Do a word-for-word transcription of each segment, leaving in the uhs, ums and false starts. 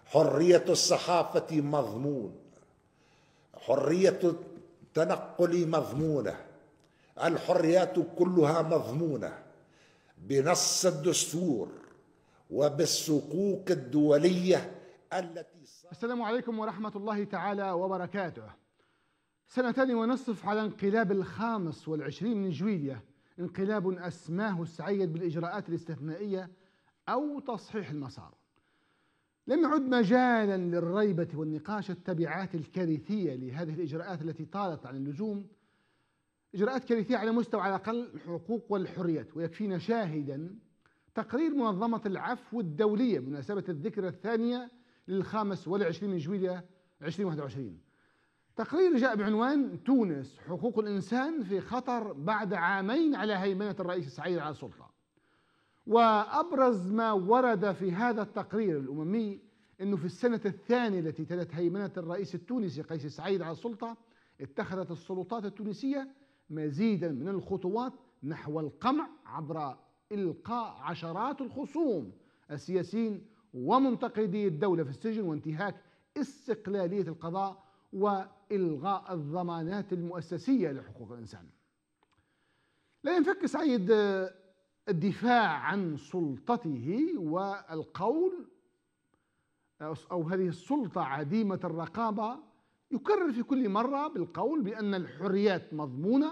حرية الصحافة مضمون، حرية التنقل مضمونة، الحريات كلها مضمونة بنص الدستور وبالصكوك الدولية التي. السلام عليكم ورحمة الله تعالى وبركاته. سنتان ونصف على انقلاب الخامس والعشرين من جويلية، انقلاب أسماه السعيد بالإجراءات الاستثنائية أو تصحيح المسار. لم يعد مجالا للريبة والنقاش التبعات الكارثية لهذه الإجراءات التي طالت عن اللزوم، إجراءات كارثية على مستوى على الأقل الحقوق والحريات. ويكفينا شاهدا تقرير منظمة العفو الدولية بمناسبة الذكرى الثانية للخامس والعشرين من جويلية ألفين وواحد وعشرين. تقرير جاء بعنوان تونس حقوق الإنسان في خطر بعد عامين على هيمنة الرئيس السعيد على السلطة. وأبرز ما ورد في هذا التقرير الأممي أنه في السنة الثانية التي تلت هيمنة الرئيس التونسي قيس سعيد على السلطة، اتخذت السلطات التونسية مزيدا من الخطوات نحو القمع عبر إلقاء عشرات الخصوم السياسيين ومنتقدي الدولة في السجن، وانتهاك استقلالية القضاء، وإلغاء الضمانات المؤسسية لحقوق الإنسان. لا ينفك سعيد الدفاع عن سلطته والقول أو هذه السلطة عديمة الرقابة، يكرر في كل مرة بالقول بأن الحريات مضمونة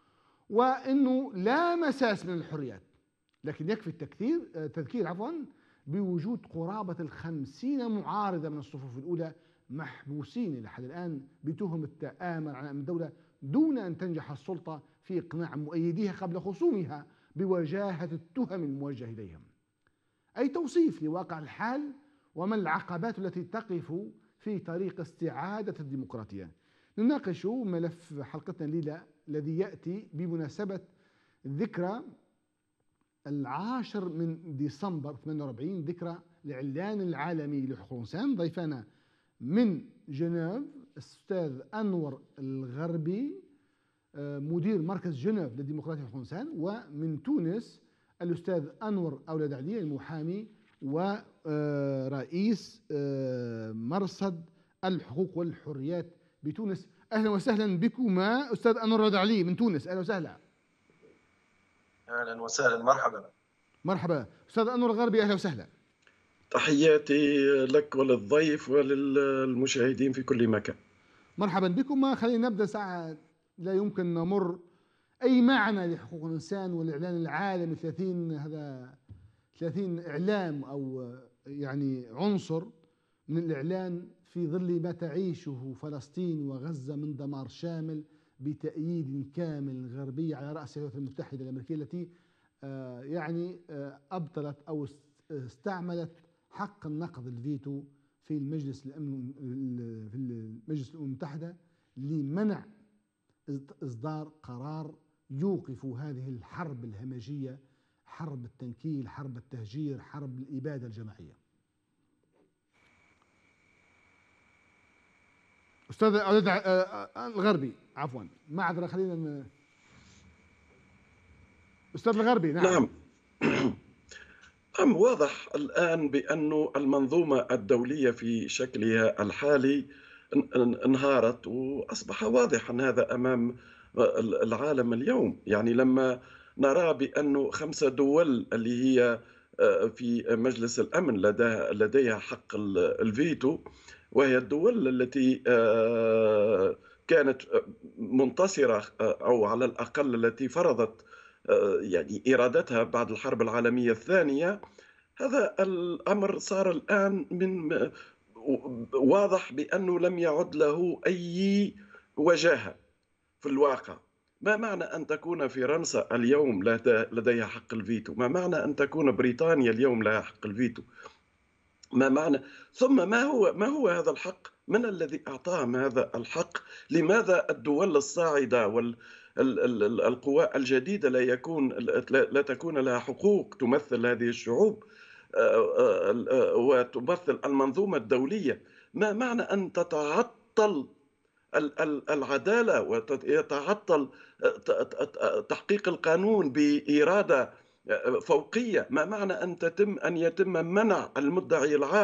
وأنه لا مساس من الحريات. لكن يكفي التكثير تذكير عفوا بوجود قرابة الخمسين معارضة من الصفوف الأولى محبوسين إلى حد الآن بتهم التآمر على أمن الدولة، دون أن تنجح السلطة في إقناع مؤيديها قبل خصومها بوجاهة التهم الموجهة إليهم. أي توصيف لواقع الحال وما العقبات التي تقف في طريق استعادة الديمقراطية. نناقش ملف حلقتنا الليلة الذي يأتي بمناسبة ذكرى العاشر من ديسمبر ثمانية وأربعين، ذكرى الإعلان العالمي لحقوق الإنسان. ضيفنا من جنيف الأستاذ أنور الغربي مدير مركز جنيف للديمقراطية وحقوق الإنسان، ومن تونس الأستاذ أنور أولاد علي المحامي ورئيس مرصد الحقوق والحريات بتونس. أهلا وسهلا بكما أستاذ أنور أولاد علي من تونس. أهلا وسهلا. أهلا وسهلا. مرحبا. مرحبا أستاذ أنور الغربي، أهلا وسهلا. تحياتي لك وللضيف وللمشاهدين في كل مكان. مرحبا بكم. خلينا نبدأ ساعة لا يمكن نمر أي معنى لحقوق الإنسان والإعلان العالمي ثلاثين هذا ثلاثين إعلام أو يعني عنصر من الإعلان في ظل ما تعيشه فلسطين وغزة من دمار شامل بتأييد كامل غربي على رأس الولايات المتحدة الأمريكية التي يعني أبطلت أو استعملت حق النقض الفيتو في المجلس الأمن في المجلس الأمم المتحدة لمنع إصدار قرار يوقف هذه الحرب الهمجية، حرب التنكيل، حرب التهجير، حرب الإبادة الجماعية. أستاذ الغربي عفوا معذرة خلينا ن... أستاذ الغربي. نعم. نعم. أم واضح الآن بأن المنظومة الدولية في شكلها الحالي انهارت، وأصبح واضحا هذا أمام العالم اليوم. يعني لما نرى بأن خمسة دول اللي هي في مجلس الأمن لديها حق الفيتو، وهي الدول التي كانت منتصرة أو على الأقل التي فرضت يعني إرادتها بعد الحرب العالمية الثانية، هذا الأمر صار الآن من واضح بأنه لم يعد له أي وجاهة في الواقع. ما معنى أن تكون فرنسا اليوم لديها حق الفيتو؟ ما معنى أن تكون بريطانيا اليوم لها حق الفيتو؟ ما معنى ثم ما هو ما هو هذا الحق؟ من الذي أعطاهم هذا الحق؟ لماذا الدول الصاعدة والقوى الجديدة لا يكون لا تكون لها حقوق تمثل هذه الشعوب وتمثل المنظومة الدولية؟ ما معنى أن تتعطل العدالة ويتعطل تحقيق القانون بإرادة فوقية؟ ما معنى أن تتم أن يتم منع المدعي العام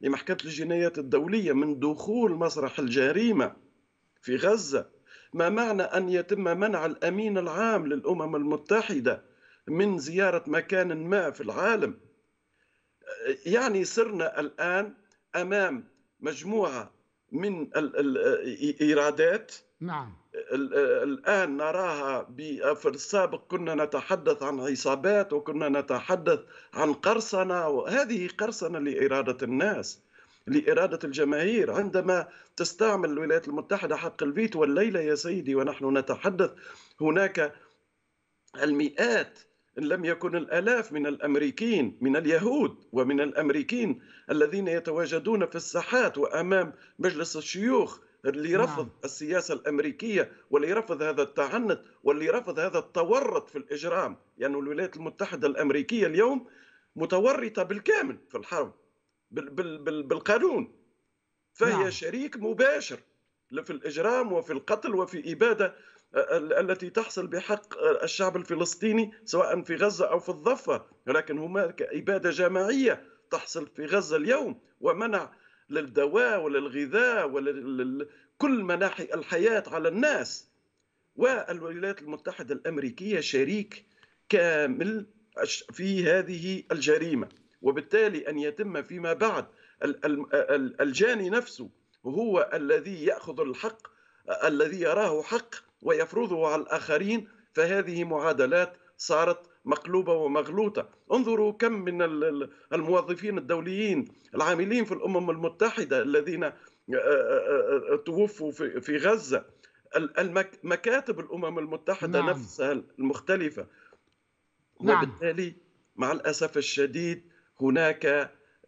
لمحكمة الجنايات الدولية من دخول مسرح الجريمة في غزة. ما معنى أن يتم منع الأمين العام للأمم المتحدة من زيارة مكان ما في العالم؟ يعني صرنا الآن أمام مجموعة من الإيرادات. نعم. الآن نراها. في السابق كنا نتحدث عن عصابات وكنا نتحدث عن قرصنة، وهذه قرصنة لإرادة الناس، لإرادة الجماهير. عندما تستعمل الولايات المتحدة حق الفيتو والليلة يا سيدي ونحن نتحدث، هناك المئات إن لم يكن الآلاف من الأمريكيين، من اليهود ومن الأمريكيين الذين يتواجدون في الساحات وأمام مجلس الشيوخ، اللي رفض نعم. السياسة الأمريكية، واللي رفض هذا التعنت، واللي رفض هذا التورط في الإجرام. لأن يعني الولايات المتحدة الأمريكية اليوم متورطة بالكامل في الحرب بالقانون، فهي نعم. شريك مباشر في الإجرام وفي القتل وفي إبادة التي تحصل بحق الشعب الفلسطيني سواء في غزة أو في الضفة. ولكن هناك إبادة جماعية تحصل في غزة اليوم، ومنع للدواء وللغذاء ولكل مناحي الحياة على الناس. والولايات المتحدة الأمريكية شريك كامل في هذه الجريمة، وبالتالي أن يتم فيما بعد الجاني نفسه هو الذي يأخذ الحق الذي يراه حق ويفرضه على الآخرين، فهذه معادلات صارت مقلوبة ومغلوطة. انظروا كم من الموظفين الدوليين العاملين في الأمم المتحدة الذين توفوا في غزة، مكاتب الأمم المتحدة نعم. نفسها المختلفة. نعم. وبالتالي مع الأسف الشديد هناك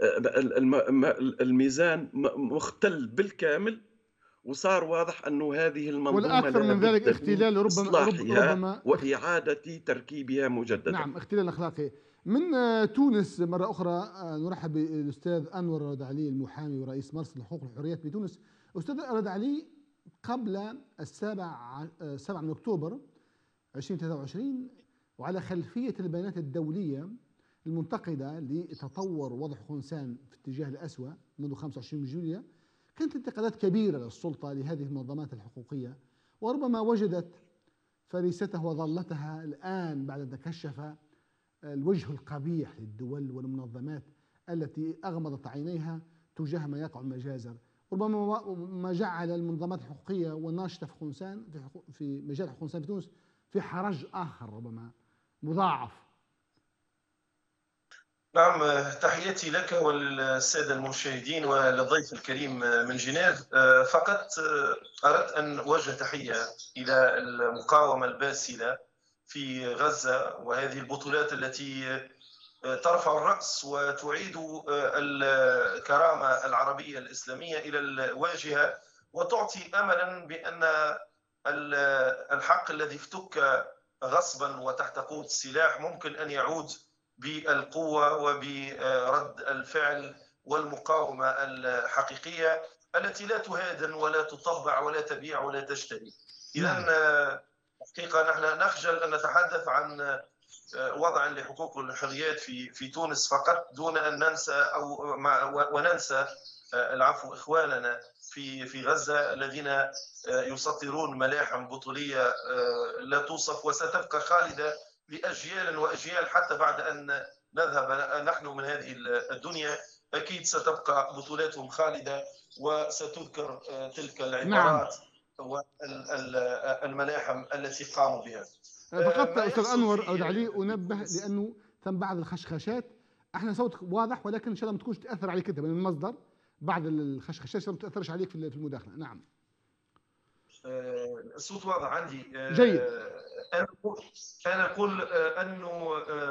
الميزان مختل بالكامل، وصار واضح أنه هذه المنظومة والأكثر من ذلك اختلال ربما إصلاحها ربما وإعادة تركيبها مجددا. نعم، اختلال أخلاقي. من تونس مرة أخرى نرحب بالأستاذ أنور رد علي، المحامي ورئيس مرصد الحقوق والحريات بتونس. أستاذ رد علي، قبل السابع سبعة من أكتوبر ألفين وثلاثة وعشرين، وعلى خلفية البيانات الدولية المنتقدة لتطور وضع حقوق الإنسان في اتجاه الأسوأ منذ خمسة وعشرين من جويلية، كانت انتقادات كبيرة للسلطة لهذه المنظمات الحقوقية، وربما وجدت فريستها وظلتها الآن بعد أن تكشف الوجه القبيح للدول والمنظمات التي أغمضت عينيها تجاه ما يقع مجازر. ربما ما جعل المنظمات الحقوقية والناشطة في حقوق الإنسان في مجال حقوق الإنسان في تونس في حرج آخر ربما مضاعف. نعم، تحياتي لك وللسادة المشاهدين وللضيف الكريم من جنيف. فقط أردت أن أوجه تحية إلى المقاومة الباسلة في غزة، وهذه البطولات التي ترفع الرأس وتعيد الكرامة العربية الإسلامية إلى الواجهة، وتعطي أملا بأن الحق الذي افتك غصبا وتحت قوة السلاح ممكن أن يعود بالقوة وبرد الفعل والمقاومة الحقيقية التي لا تهادن ولا تطبع ولا تبيع ولا تشتري. إذن حقيقة نحن نخجل أن نتحدث عن وضع لحقوق والحريات في في تونس فقط دون أن ننسى أو وننسى العفو إخواننا في في غزة الذين يسطرون ملاحم بطولية لا توصف وستبقى خالدة لأجيال وأجيال حتى بعد أن نذهب نحن من هذه الدنيا. أكيد ستبقى بطولاتهم خالدة وستذكر تلك العبارات والملاحم التي قاموا بها. فقط أستاذ أنور أود علي أنبه لأنه تم بعض الخشخشات، احنا صوتك واضح ولكن إن شاء الله ما تكونش تأثر عليك أنت من المصدر، بعض الخشخشات ما تأثرش عليك في المداخلة. نعم. الصوت واضح عندي جيد. أنا أقول أنه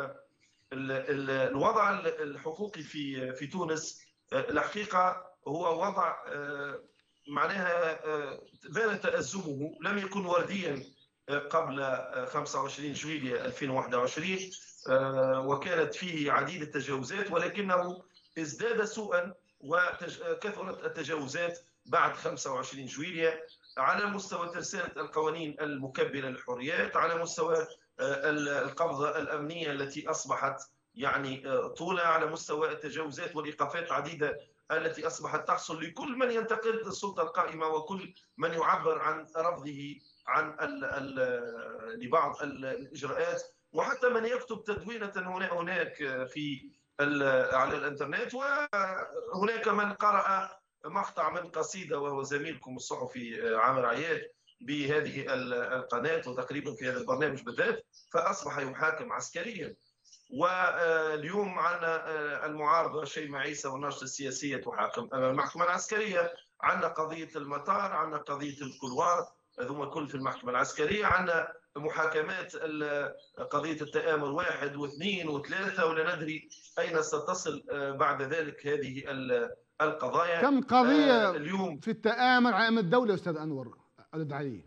الوضع الحقوقي في في تونس الحقيقة هو وضع معناها بان تأزمه، لم يكن ورديا قبل خمسة وعشرين جويلية ألفين وواحد وعشرين، وكانت فيه عديد التجاوزات، ولكنه ازداد سوءا وكثرت التجاوزات بعد خمسة وعشرين جويلية على مستوى ترسانة القوانين المكبرة للحريات، على مستوى القبضة الأمنية التي أصبحت يعني طولها على مستوى التجاوزات والإيقافات العديدة التي أصبحت تحصل لكل من ينتقد السلطة القائمة وكل من يعبر عن رفضه عن ال ال لبعض الإجراءات، وحتى من يكتب تدوينة هنا هناك في على الإنترنت. وهناك من قرأ مقطع من قصيدة وهو زميلكم الصحفي عامر عياد بهذه القناة وتقريبا في هذا البرنامج بالذات، فأصبح يحاكم عسكريا. واليوم عندنا المعارضة شيماء عيسى والناشطة السياسية تحاكم أمام المحكمة العسكرية. عندنا قضية المطار، عندنا قضية الكلوار، هذوما كل في المحكمة العسكرية. عندنا محاكمات قضية التآمر واحد واثنين وثلاثة، ولا ندري أين ستصل بعد ذلك هذه القضايا. كم قضية آه اليوم في التآمر على أمن الدولة أستاذ أنور أرد عليه؟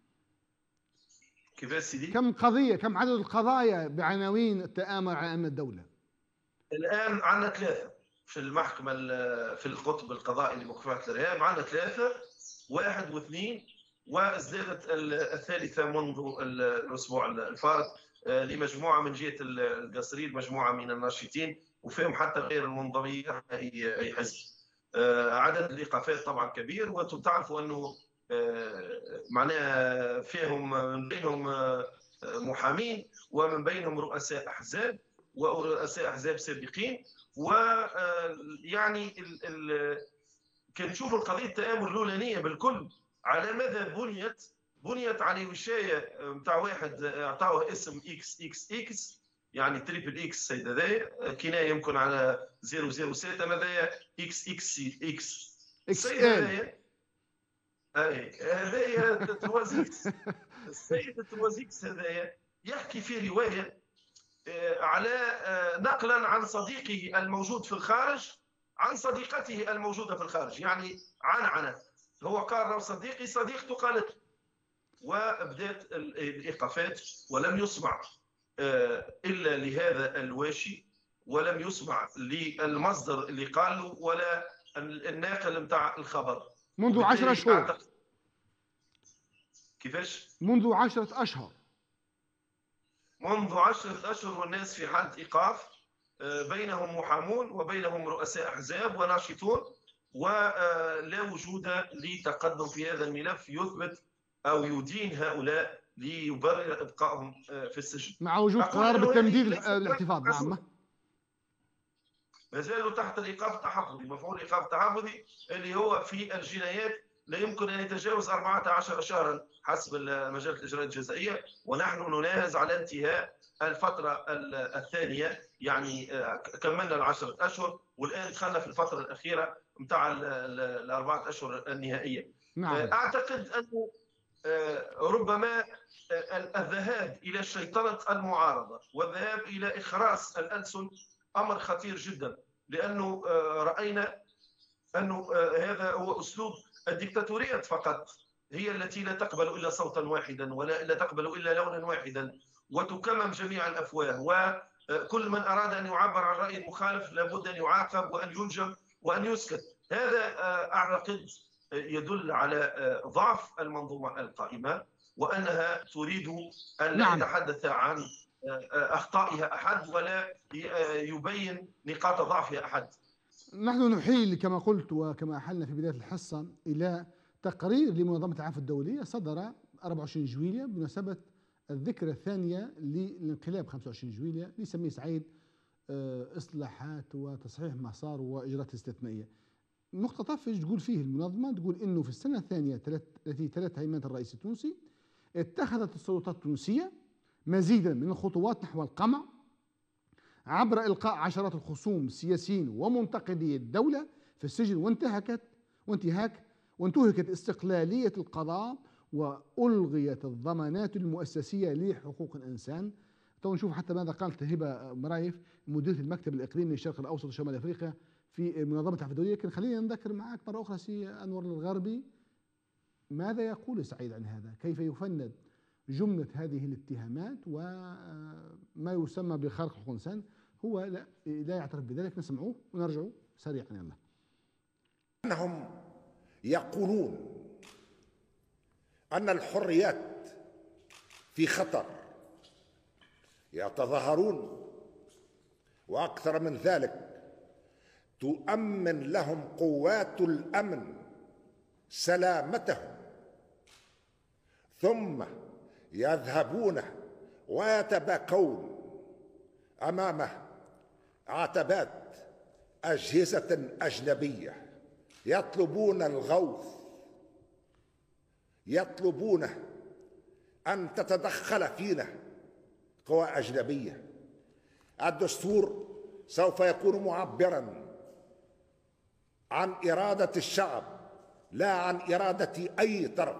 كيف سيدي؟ كم قضية، كم عدد القضايا بعناوين التآمر على أمن الدولة؟ الآن عندنا ثلاثة في المحكمة في القطب القضائي لمكافحة الإرهاب، عندنا ثلاثة، واحد واثنين، وازدادت الثالثة منذ الأسبوع الفارط لمجموعة من جهة القصرين، مجموعة من الناشطين وفيهم حتى غير المنضويين أي حزب. عدد الإيقافات طبعا كبير، وأنتم تعرفوا أنه معناها فيهم من بينهم محامين ومن بينهم رؤساء أحزاب ورؤساء أحزاب سابقين. ويعني كان نشوفوا القضية التآمر الأولانية بالكل على ماذا بنيت بنيت على وشاية نتاع واحد أعطاه اسم إكس إكس إكس، يعني تريبل إكس السيد هذايا، كناية يمكن على صفر صفر ستة، هذايا إكس إكس إكس السيد هذايا هذايا توازيكس. السيد التوازيكس هذايا يحكي في رواية على نقلا عن صديقه الموجود في الخارج عن صديقته الموجودة في الخارج، يعني عنعنة. هو قال له صديقي، صديقته قالت، وبدات الإيقافات ولم يسمع إلا لهذا الواشي، ولم يسمع للمصدر اللي قال له ولا الناقل متاع الخبر منذ عشرة أشهر. كيفاش؟ منذ عشرة أشهر منذ عشرة أشهر والناس في حالة إيقاف، بينهم محامون وبينهم رؤساء أحزاب وناشطون، ولا وجود لتقدم في هذا الملف يثبت أو يدين هؤلاء ليبرر إبقائهم في السجن مع وجود قرار بالتمديد الاحتفاظ. نعم، ما زالوا تحت الإيقاف التحفظي. مفعول الإيقاف التحفظي اللي هو في الجنايات لا يمكن أن يتجاوز أربعة عشر شهرا حسب مجلة الإجراءات الجزائية، ونحن نناهز على انتهاء الفترة الثانية، يعني كملنا العشرة أشهر والآن دخلنا في الفترة الأخيرة متاع الأربعة أشهر النهائية. نعم. أعتقد أنه ربما الذهاب إلى شيطنة المعارضة والذهاب إلى إخراس الألسن أمر خطير جدا، لأنه رأينا أنه هذا هو أسلوب الديكتاتوريات فقط، هي التي لا تقبل إلا صوتا واحدا ولا لا تقبل إلا لونا واحدا وتكمم جميع الأفواه، وكل من أراد أن يعبر عن رأي مخالف لابد أن يعاقب وأن يلجم وأن يسكت. هذا أعتقد يدل على ضعف المنظومة القائمة وأنها تريد أن لا تتحدث عن أخطائها أحد ولا يبين نقاط ضعفها أحد. نحن نحيل كما قلت وكما أحلنا في بداية الحصة إلى تقرير لمنظمة العفو الدولية صدر أربعة وعشرين جويلية بمناسبة الذكرى الثانية للانقلاب خمسة وعشرين جويلية، لسميه سعيد إصلاحات وتصحيح مسار وإجراءات استثنائية. مقتطف تقول فيه المنظمة، تقول إنه في السنة الثانية التي تلتها هيمنة الرئيس التونسي اتخذت السلطات التونسية مزيدا من الخطوات نحو القمع عبر إلقاء عشرات الخصوم السياسيين ومنتقدي الدولة في السجن، وانتهكت وانتهاك وانتهكت استقلالية القضاء وألغيت الضمانات المؤسسية لحقوق الإنسان. تو نشوف حتى ماذا قالت هبة مرايف مديرة المكتب الإقليمي للشرق الأوسط وشمال أفريقيا في منظمة العفو الدولية. لكن خلينا نذكر معك مرة أخرى سي أنور الغربي، ماذا يقول سعيد عن هذا؟ كيف يفند جملة هذه الاتهامات وما يسمى بخرق حقوق الإنسان؟ هو لا, لا يعترف بذلك. نسمعوه ونرجعوا سريعا. يلا. أنهم يقولون أن الحريات في خطر، يتظاهرون وأكثر من ذلك تؤمن لهم قوات الأمن سلامتهم، ثم يذهبون ويتباكون أمام عتبات أجهزة أجنبية، يطلبون الغوث، يطلبون أن تتدخل فينا قوى أجنبية. الدستور سوف يكون معبراً عن إرادة الشعب، لا عن إرادة أي طرف،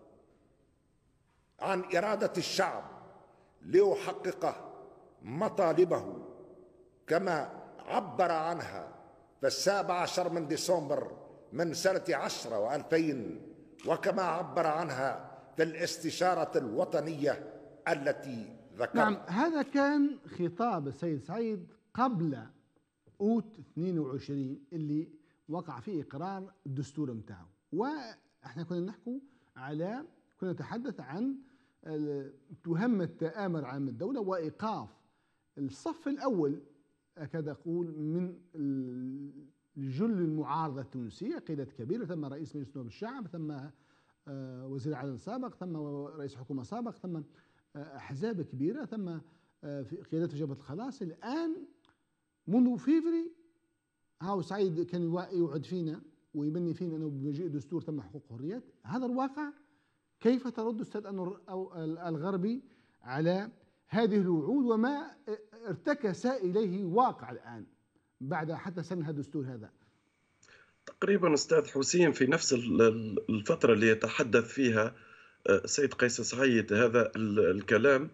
عن إرادة الشعب ليحقق مطالبه كما عبر عنها في السابع عشر من ديسمبر من سنة عشرة وألفين، وكما عبر عنها في الاستشارة الوطنية التي ذكرت. نعم، هذا كان خطاب السيد سعيد قبل أوت اثنين وعشرين اللي وقع فيه إقرار الدستور متاعه، وإحنا كنا نحكوا على كنا نتحدث عن تهم التآمر على الدولة وإيقاف الصف الأول أكاد أقول من الجل المعارضة التونسية، قيادة كبيرة، ثم رئيس مجلس نواب الشعب، ثم وزير عدل سابق، ثم رئيس حكومة سابق، ثم أحزاب كبيرة، ثم قيادة في جبهة الخلاص. الآن منذ فيفري هاو سعيد كان يوعد فينا ويبني فينا أنه بمجيء دستور تم حقوق وحريات. هذا الواقع. كيف ترد أستاذ أنور الغربي على هذه الوعود وما ارتكس إليه واقع الآن بعد حتى سن هذا الدستور هذا؟ تقريبا أستاذ حسين في نفس الفترة اللي يتحدث فيها السيد قيس سعيد هذا الكلام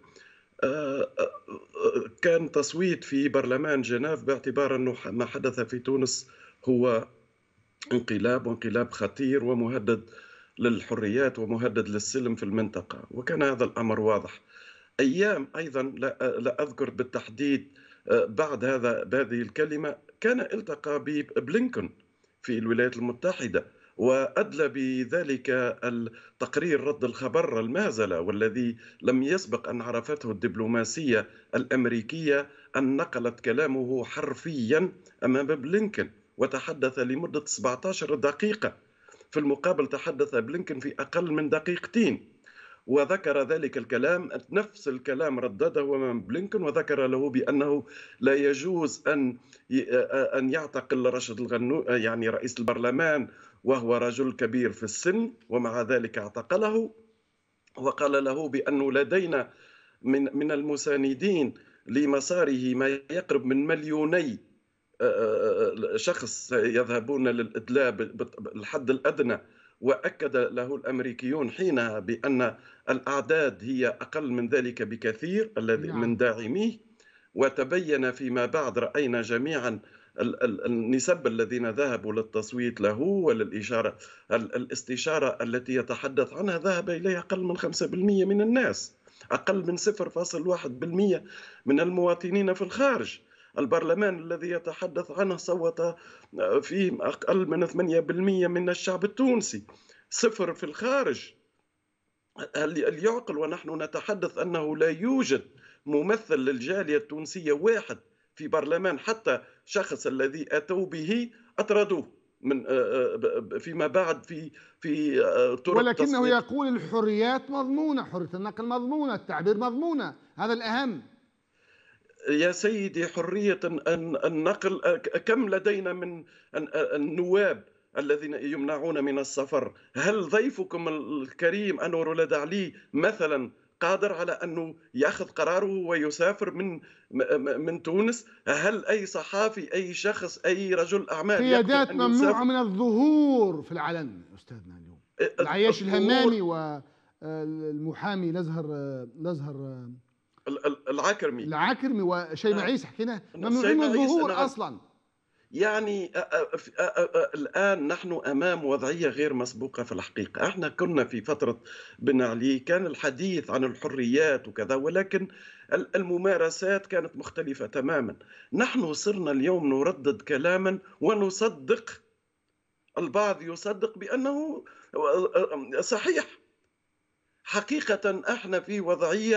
كان تصويت في برلمان جنيف باعتبار أنه ما حدث في تونس هو انقلاب، وانقلاب خطير ومهدد للحريات ومهدد للسلم في المنطقة، وكان هذا الأمر واضح. أيام أيضا لا, لا أذكر بالتحديد بعد هذا بهذه الكلمة كان التقى ببلينكون في الولايات المتحدة وأدلى بذلك التقرير رد الخبر المهزلة والذي لم يسبق أن عرفته الدبلوماسية الأمريكية، أن نقلت كلامه حرفيا أمام بلينكون وتحدث لمدة سبعة عشر دقيقة، في المقابل تحدث بلينكون في أقل من دقيقتين وذكر ذلك الكلام، نفس الكلام ردده أمام بلينكون وذكر له بأنه لا يجوز أن أن يعتقل رشد الغنوشي يعني رئيس البرلمان وهو رجل كبير في السن، ومع ذلك اعتقله، وقال له بأنه لدينا من من المساندين لمساره ما يقرب من مليوني شخص يذهبون للإدلاء بالحد الأدنى، وأكد له الأمريكيون حينها بأن الأعداد هي أقل من ذلك بكثير الذي من داعميه. وتبين فيما بعد، رأينا جميعا النسب الذين ذهبوا للتصويت له وللإشارة الاستشارة التي يتحدث عنها ذهب إليها أقل من خمسة بالمئة من الناس، أقل من صفر فاصل واحد بالمئة من المواطنين في الخارج. البرلمان الذي يتحدث عنه صوت فيه أقل من ثمانية بالمئة من الشعب التونسي، صفر في الخارج. هل يعقل ونحن نتحدث أنه لا يوجد ممثل للجالية التونسية واحد في برلمان، حتى شخص الذي أتوا به أطردوه من فيما بعد في في طرق، ولكنه تصويت. يقول الحريات مضمونة، حرية النقل مضمونة، التعبير مضمونة، هذا الأهم. يا سيدي، حرية النقل كم لدينا من النواب الذين يمنعون من السفر؟ هل ضيفكم الكريم أنور ولد علي مثلا قادر على أنه يأخذ قراره ويسافر من من تونس؟ هل أي صحافي، أي شخص، أي رجل أعمال قيادات ممنوعة من الظهور في العلن أستاذنا اليوم؟ العياش الهمامي والمحامي الأزهر الأزهر العكرمي العكرمي وشيماء عيسى حكينا ممنوعين من الظهور أصلا. يعني الآن نحن أمام وضعية غير مسبوقة في الحقيقة. احنا كنا في فترة بن علي كان الحديث عن الحريات وكذا، ولكن الممارسات كانت مختلفة تماما. نحن صرنا اليوم نردد كلاما ونصدق، البعض يصدق بأنه صحيح. حقيقة احنا في وضعية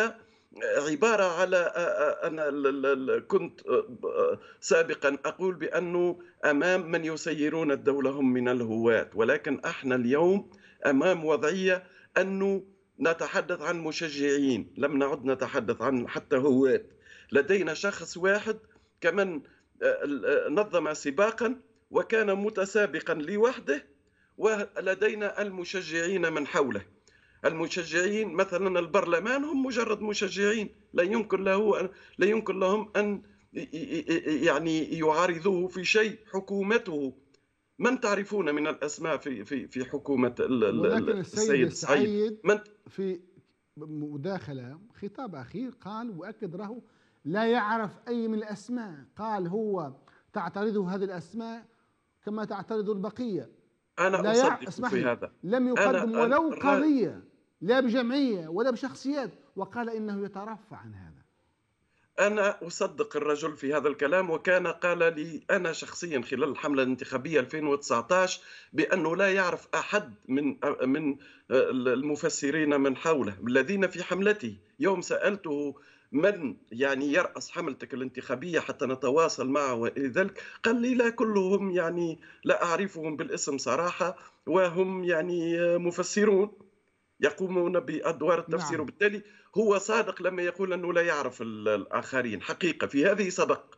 عبارة على أنا كنت سابقا أقول بأنه أمام من يسيرون الدولة هم من الهواة، ولكن احنا اليوم أمام وضعية أنه نتحدث عن مشجعين، لم نعد نتحدث عن حتى هواة. لدينا شخص واحد كمن نظم سباقا وكان متسابقا لوحده، ولدينا المشجعين من حوله. المشجعين مثلا البرلمان هم مجرد مشجعين، لا يمكن له لا يمكن لهم ان يعني يعارضوه في شيء. حكومته من تعرفون من الاسماء في في في حكومه ولكن السيد السعيد من في مداخله خطاب اخير قال واكد له لا يعرف اي من الاسماء، قال هو تعترضه هذه الاسماء كما تعترض البقيه. انا لا اصدق في لي. هذا، لم يقدم أنا ولو أنا قضيه لا بجمعيه ولا بشخصيات، وقال انه يترفع عن هذا. أنا أصدق الرجل في هذا الكلام، وكان قال لي أنا شخصيا خلال الحملة الانتخابية ألفين وتسعة عشر بأنه لا يعرف أحد من من المفسرين من حوله الذين في حملته. يوم سألته من يعني يرأس حملتك الانتخابية حتى نتواصل معه ولذلك قال لي لا كلهم يعني لا أعرفهم بالاسم صراحة، وهم يعني مفسرون يقومون بأدوار التفسير. نعم. وبالتالي هو صادق لما يقول أنه لا يعرف الآخرين، حقيقة في هذه صدق.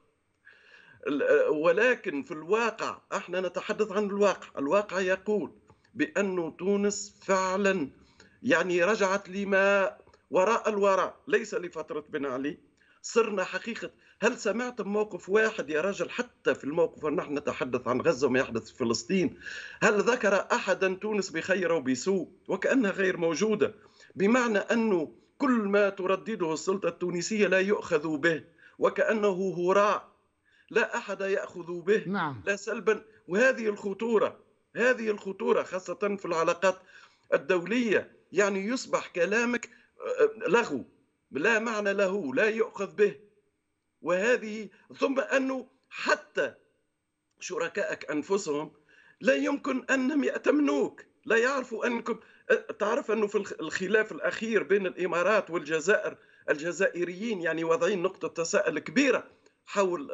ولكن في الواقع احنا نتحدث عن الواقع. الواقع يقول بأن تونس فعلا يعني رجعت لما وراء الوراء، ليس لفترة بن علي. صرنا حقيقة. هل سمعت موقف واحد يا رجل حتى في الموقف ونحن نتحدث عن غزة وما يحدث في فلسطين، هل ذكر أحدا تونس بخير وبسوء؟ وكأنها غير موجودة، بمعنى أنه كل ما تردده السلطة التونسية لا يؤخذ به، وكأنه هراء لا أحد يأخذ به. نعم. لا سلبا. وهذه الخطورة، هذه الخطورة خاصة في العلاقات الدولية. يعني يصبح كلامك لغو لا معنى له، لا يؤخذ به. وهذه ثم أنه حتى شركائك أنفسهم لا يمكن أنهم يأتمنوك، لا يعرفوا أنكم. تعرف أنه في الخلاف الأخير بين الإمارات والجزائر، الجزائريين يعني وضعين نقطة تساؤل كبيرة حول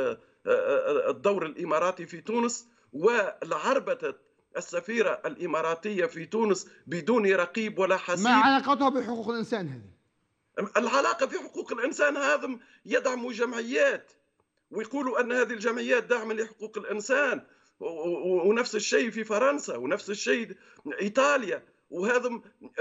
الدور الإماراتي في تونس والعربة السفيرة الإماراتية في تونس بدون رقيب ولا حسيب. ما علاقتها بحقوق الإنسان هذه؟ العلاقة في حقوق الإنسان هذا يدعم جمعيات ويقولوا أن هذه الجمعيات داعمة لحقوق الإنسان، ونفس الشيء في فرنسا، ونفس الشيء إيطاليا، وهذا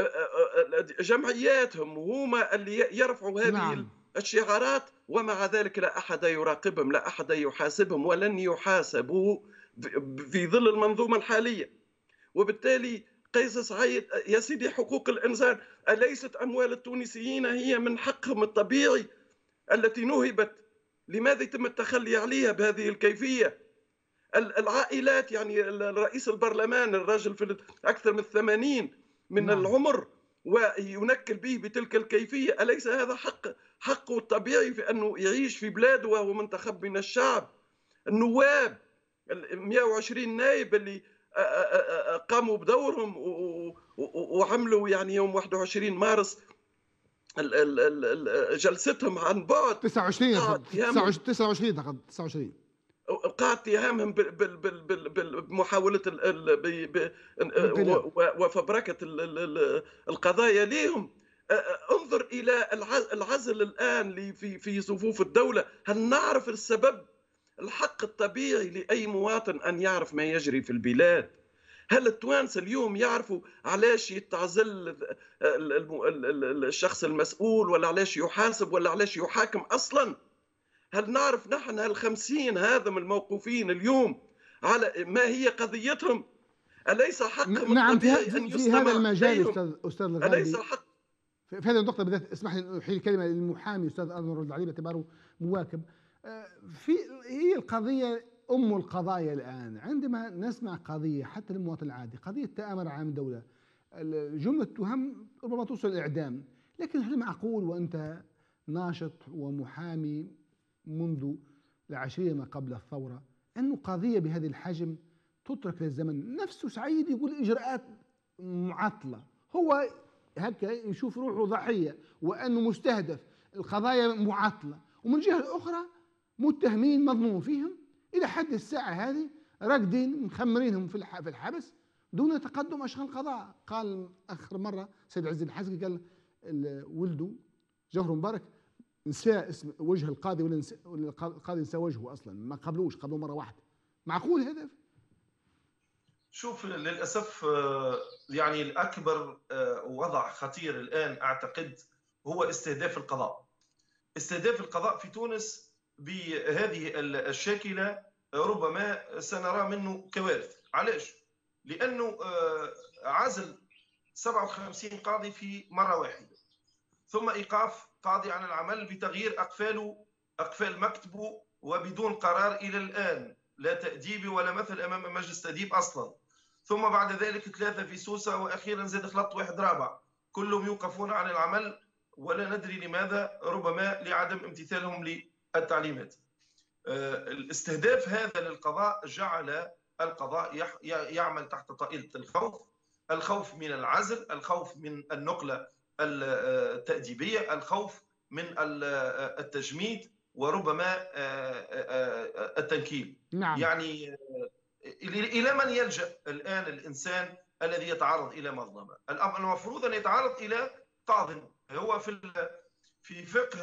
جمعياتهم وهما اللي يرفعوا هذه نعم. الشعارات، ومع ذلك لا أحد يراقبهم، لا أحد يحاسبهم، ولن يحاسبوا في ظل المنظومة الحالية. وبالتالي قيس سعيد يا سيدي حقوق الإنسان أليست أموال التونسيين هي من حقهم الطبيعي التي نهبت؟ لماذا يتم التخلي عليها بهذه الكيفية؟ العائلات يعني رئيس البرلمان الرجل في أكثر من الثمانين من نعم. العمر وينكل به بتلك الكيفية، أليس هذا حق حقه الطبيعي في أنه يعيش في بلاده وهو منتخب من الشعب؟ النواب مئة وعشرين نائب اللي قاموا بدورهم وعملوا يعني يوم واحد وعشرين مارس جلستهم عن بعد تسعة وعشرين تسعة وعشرين تسعة وعشرين قاعد اتهامهم بمحاولة وفبركة القضايا ليهم. انظر إلى العزل الآن في في صفوف الدولة. هل نعرف السبب؟ الحق الطبيعي لأي مواطن أن يعرف ما يجري في البلاد. هل التوانسة اليوم يعرفوا علاش يتعزل الشخص المسؤول، ولا علاش يحاسب، ولا علاش يحاكم أصلا؟ هل نعرف نحن الخمسين هذا من الموقوفين اليوم على ما هي قضيتهم؟ أليس حقهم نعم الطبيعي في, أن في هذا المجال أستاذ أستاذ الغالي، أليس حق في هذه النقطة بالذات اسمح لي أحيل الكلمة للمحامي أستاذ أنور العلي باعتباره مواكب. في هي القضية أم القضايا الآن. عندما نسمع قضية حتى للمواطن العادي، قضية تآمر عام دولة، جملة تهم ربما توصل الإعدام، لكن هل معقول وأنت ناشط ومحامي منذ العشرين ما قبل الثورة أنه قضية بهذه الحجم تترك للزمن؟ نفسه سعيد يقول إجراءات معطلة، هو هكا يشوف روحه ضحيه وانه مستهدف، القضايا معطله، ومن جهه الاخرى متهمين مظنون فيهم الى حد الساعه هذه راقدين مخمرينهم في في الحبس دون تقدم اشغال القضاء. قال اخر مره سيد عز الحسقي قال ولده جوهر مبارك نسى اسم وجه القاضي ولا القاضي نسى وجهه اصلا، ما قبلوش، قبلوا مره واحده. معقول هذا؟ شوف للاسف يعني الاكبر وضع خطير الان اعتقد هو استهداف القضاء. استهداف القضاء في تونس بهذه الشاكله ربما سنرى منه كوارث. علاش؟ لانه عزل سبعة وخمسين قاضي في مره واحده، ثم ايقاف قاضي عن العمل بتغيير اقفاله اقفال مكتبه وبدون قرار الى الان، لا تاديبي ولا مثل امام مجلس تاديب اصلا. ثم بعد ذلك ثلاثه في سوسه، واخيرا زاد خلط واحد رابع، كلهم يوقفون عن العمل ولا ندري لماذا، ربما لعدم امتثالهم للتعليمات. الاستهداف هذا للقضاء جعل القضاء يعمل تحت طائلة الخوف، الخوف من العزل، الخوف من النقلة التأديبية، الخوف من التجميد، وربما التنكيل. نعم. يعني إلى من يلجأ الآن الإنسان الذي يتعرض إلى مظلمة؟ المفروض أن يتعرض إلى قاض. هو في في فقه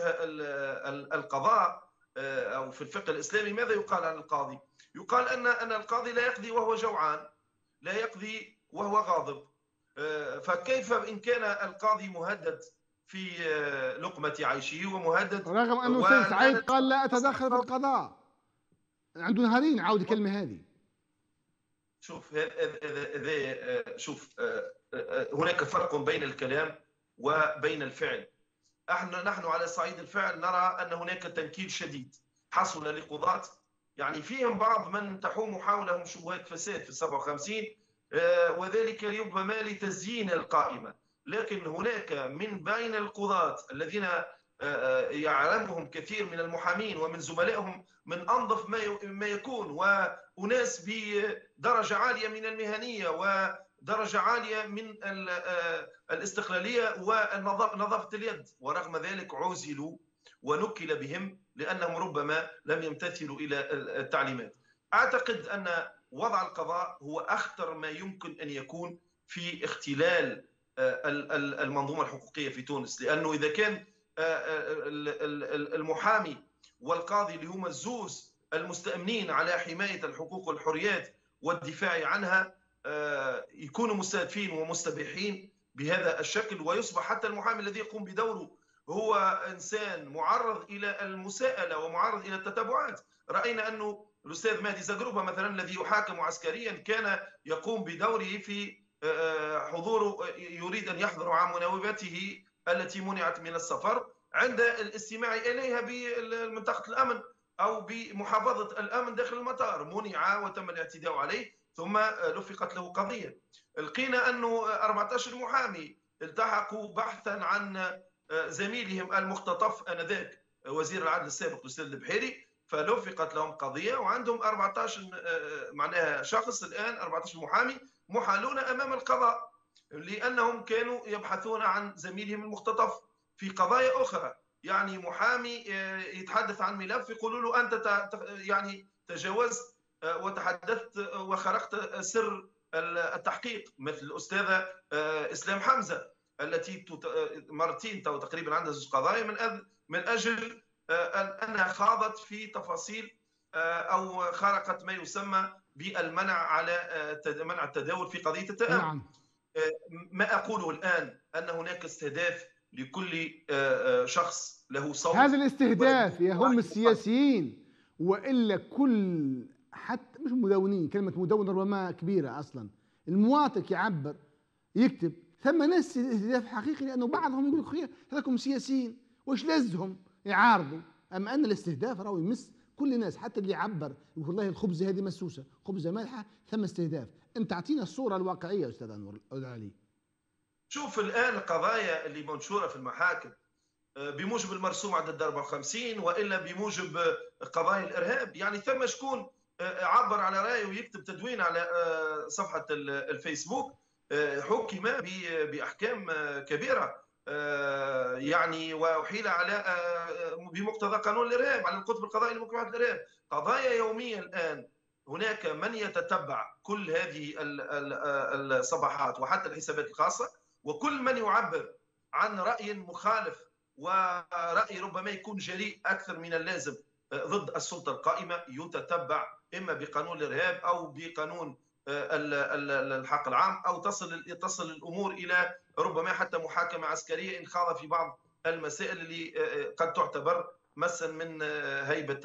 القضاء أو في الفقه الإسلامي ماذا يقال عن القاضي؟ يقال أن أن القاضي لا يقضي وهو جوعان، لا يقضي وهو غاضب. فكيف إن كان القاضي مهدد في لقمة عيشه ومهدد، رغم أنه سيد سعيد قال لا أتدخل في القضاء، عنده نهارين عاود الكلمة هذه. شوف هذا شوف هناك فرق بين الكلام وبين الفعل. احنا نحن على صعيد الفعل نرى ان هناك تنكيل شديد حصل لقضاة، يعني فيهم بعض من تحوم حولهم شبهات فساد في سبعة وخمسين، وذلك ربما لتزيين القائمة. لكن هناك من بين القضاة الذين يعلمهم كثير من المحامين ومن زملائهم من انظف ما يكون، واناس بدرجه عاليه من المهنيه ودرجه عاليه من الاستقلاليه ونظافه اليد، ورغم ذلك عزلوا ونكل بهم لانهم ربما لم يمتثلوا الى التعليمات. اعتقد ان وضع القضاء هو اخطر ما يمكن ان يكون في اختلال المنظومه الحقوقيه في تونس، لانه اذا كان المحامي والقاضي اللي هما الزوز المستأمنين على حماية الحقوق والحريات والدفاع عنها يكونوا مستهدفين ومستبيحين بهذا الشكل، ويصبح حتى المحامي الذي يقوم بدوره هو إنسان معرض إلى المساءلة ومعرض إلى التتبعات. رأينا أنه الأستاذ مهدي زقروبة مثلا الذي يحاكم عسكريا كان يقوم بدوره في حضوره، يريد أن يحضر عن مناوبته التي منعت من السفر عند الاستماع إليها بمنطقة الأمن أو بمحافظة الأمن داخل المطار، منع وتم الاعتداء عليه ثم لفقت له قضية. لقينا أنه أربعة عشر محامي التحقوا بحثا عن زميلهم المختطف آنذاك وزير العدل السابق الأستاذ البحيري، فلفقت لهم قضية، وعندهم أربعة عشر معناها شخص الآن، أربعة عشر محامي محالون أمام القضاء لأنهم كانوا يبحثون عن زميلهم المختطف في قضايا أخرى. يعني محامي يتحدث عن ملف يقولوا له أنت يعني تجاوزت وتحدثت وخرقت سر التحقيق، مثل الأستاذة إسلام حمزة التي مرتين تقريبا عندها زوج قضايا من من أجل أنها خاضت في تفاصيل أو خرقت ما يسمى بالمنع على منع التداول في قضية التأمين. نعم. ما أقوله الآن أن هناك استهداف لكل شخص له صوت. هذا الاستهداف يهم السياسيين، وإلا كل حتى مش مدونين، كلمة مدون ربما كبيرة أصلا، المواطن يعبر يكتب، ثم ناس استهداف حقيقي، لأنه بعضهم يقول خير هذاكم سياسيين وش لزهم يعارضوا. أما أن الاستهداف راهو يمس كل الناس، حتى اللي يعبر يقول والله الخبزة هذه مسوسة، خبزة مالحة، ثم استهداف. أنت تعطينا الصورة الواقعية أستاذ أنور علي. شوف الآن القضايا اللي منشورة في المحاكم بموجب المرسوم عدد أربعة وخمسين وإلا بموجب قضايا الإرهاب، يعني ثم شكون عبر على رأيه ويكتب تدوين على صفحة الفيسبوك حكم بأحكام كبيرة، يعني وأحيل على بمقتضى قانون الإرهاب، على القطب القضائي لمكافحة الإرهاب. قضايا يومية الآن، هناك من يتتبع كل هذه الصفحات وحتى الحسابات الخاصة، وكل من يعبر عن رأي مخالف ورأي ربما يكون جريء أكثر من اللازم ضد السلطة القائمة يتتبع إما بقانون الإرهاب أو بقانون الحق العام، أو تصل تصل الأمور إلى ربما حتى محاكمة عسكرية إن خاض في بعض المسائل اللي قد تعتبر مسا من هيبة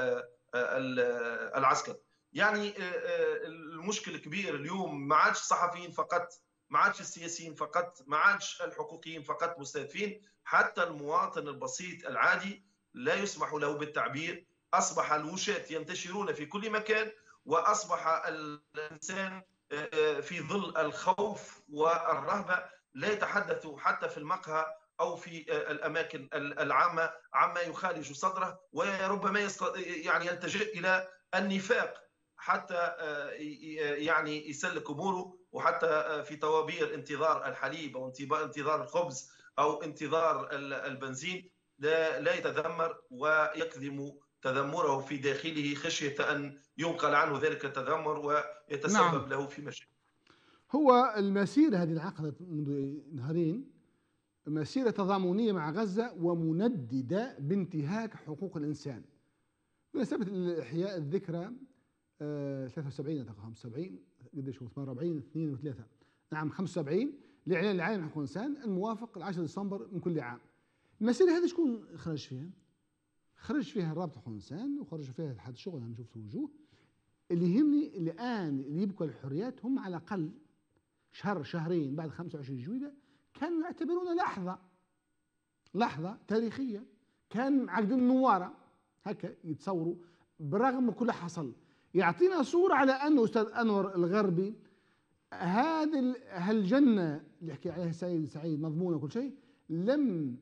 العسكر. يعني المشكل كبير اليوم، ما عادش الصحفيين فقط، ما عادش السياسيين فقط، ما عادش الحقوقيين فقط مستهدفين، حتى المواطن البسيط العادي لا يسمح له بالتعبير. أصبح الوشاة ينتشرون في كل مكان، وأصبح الإنسان في ظل الخوف والرهبة لا يتحدث حتى في المقهى أو في الأماكن العامة عما يخالج صدره، وربما يعني يلتجئ إلى النفاق حتى يعني يسلك أموره، وحتى في طوابير انتظار الحليب أو انتظار الخبز أو انتظار البنزين لا لا يتذمر ويكظم تذمره في داخله خشية أن ينقل عنه ذلك التذمر ويتسبب نعم. له في مشاكل. هو المسيرة هذه انعقدت منذ نهارين، مسيرة تضامنية مع غزة ومنددة بانتهاك حقوق الإنسان بمناسبة إحياء الذكرى ثلاثة وسبعين خمسة وسبعين قديش هو ثمانية وأربعين اثنين وثلاثة نعم خمسة وسبعين لإعلان العالمي لحقوق الإنسان الموافق العاشر ديسمبر من كل عام. المسيرة هذه شكون خرج فيها؟ خرج فيها رابطة حقوق الإنسان، وخرج فيها اتحاد الشغل، أنا شفت وجوه. اللي يهمني الآن اللي يبقوا الحريات هم على الأقل شهر شهرين بعد خمسة وعشرين جويلة كانوا يعتبرون لحظة لحظة تاريخية، كان عقدين النوارة هكا يتصوروا برغم من كل حصل. يعطينا صورة على أنه أستاذ أنور الغربي هذه هالجنة اللي يحكي عليها سعيد سعيد مضمونة وكل شيء لم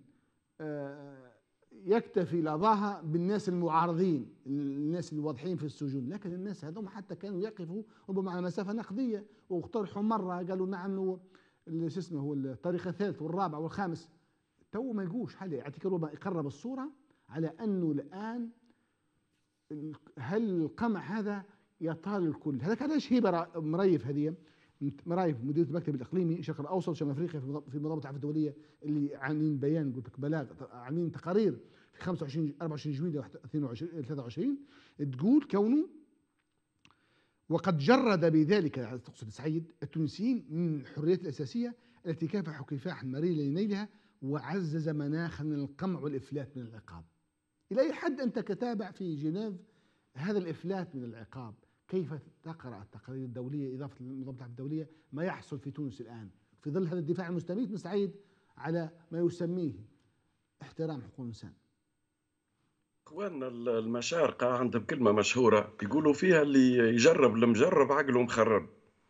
يكتفي لظاها بالناس المعارضين، الناس الواضحين في السجون، لكن الناس هذوم حتى كانوا يقفوا ربما على مسافة نقدية، واقترحوا مرة قالوا نعم شو اسمه هو الطريق الثالث والرابع والخامس، تو ما يقوش حل يعطيك ربما يقرب الصورة على أنه الآن هل القمع هذا يطال الكل. هذاك علاش هبه مريف، هذه مرايف مديريه المكتب الاقليمي الشرق الاوسط شمال افريقيا في منظمه العفو الدوليه اللي عاملين بيان قلت لك بلاغ، عاملين تقارير في خمسة وعشرين أربعة وعشرين جويلية اثنين وعشرين ثلاثة وعشرين تقول كونه وقد جرد بذلك تقصد سعيد التونسيين من الحريات الاساسيه التي كافحوا كفاحا مريرا لنيلها، وعزز مناخا القمع والافلات من العقاب. الى اي حد انت كتابع في جنيف هذا الافلات من العقاب؟ كيف تقرأ التقارير الدولية إضافة للمنظمة العفو الدولية ما يحصل في تونس الآن في ظل هذا الدفاع المستميت من سعيد على ما يسميه احترام حقوق الإنسان؟ اخواننا المشارقة عندهم كلمة مشهورة يقولوا فيها اللي يجرب المجرب عقله مخرب.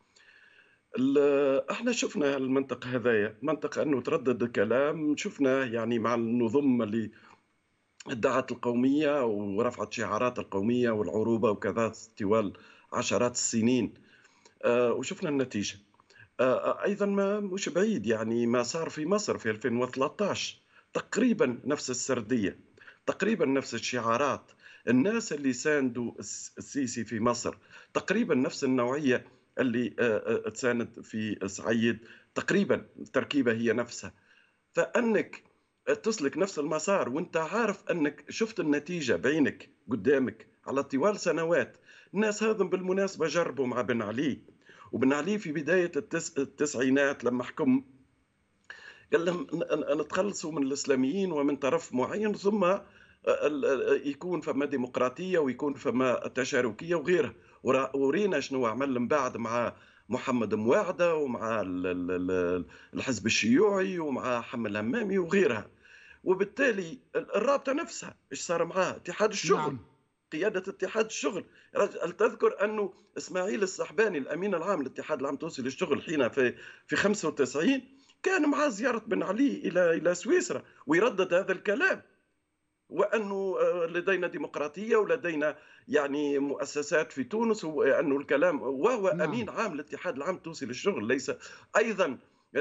احنا شفنا المنطقة هذايا منطقة انه تردد الكلام، شفنا يعني مع النظم اللي ادعت القومية ورفعت شعارات القومية والعروبة وكذا طوال عشرات السنين، آه وشفنا النتيجة. آه أيضا ما مش بعيد يعني ما صار في مصر في ألفين وثلاثة عشر تقريبا نفس السردية، تقريبا نفس الشعارات، الناس اللي ساندوا السيسي في مصر تقريبا نفس النوعية اللي آه تساند في سعيد، تقريبا التركيبة هي نفسها. فأنك تسلك نفس المسار وانت عارف انك شفت النتيجة بعينك قدامك على طوال سنوات. الناس هذم بالمناسبة جربوا مع بن علي، وبن علي في بداية التس... التسعينات لما حكم قال لهم نتخلصوا من الإسلاميين ومن طرف معين، ثم يكون فما ديمقراطية ويكون فما تشاركية وغيرها. ورينا شنو عمل من بعد مع محمد مواعدة ومع الحزب الشيوعي ومع حمل همامي وغيرها. وبالتالي الرابطة نفسها ايش صار معها؟ اتحاد الشغل. نعم. قيادة اتحاد الشغل. هل تذكر أنه إسماعيل السحباني الأمين العام للاتحاد العام التونسي للشغل حين في في خمسة وتسعين كان معاه زيارة بن علي إلى إلى سويسرا ويردد هذا الكلام، وأنه لدينا ديمقراطية ولدينا يعني مؤسسات في تونس، وأنه الكلام، وهو أمين نعم. عام الاتحاد العام التونسي للشغل. ليس أيضا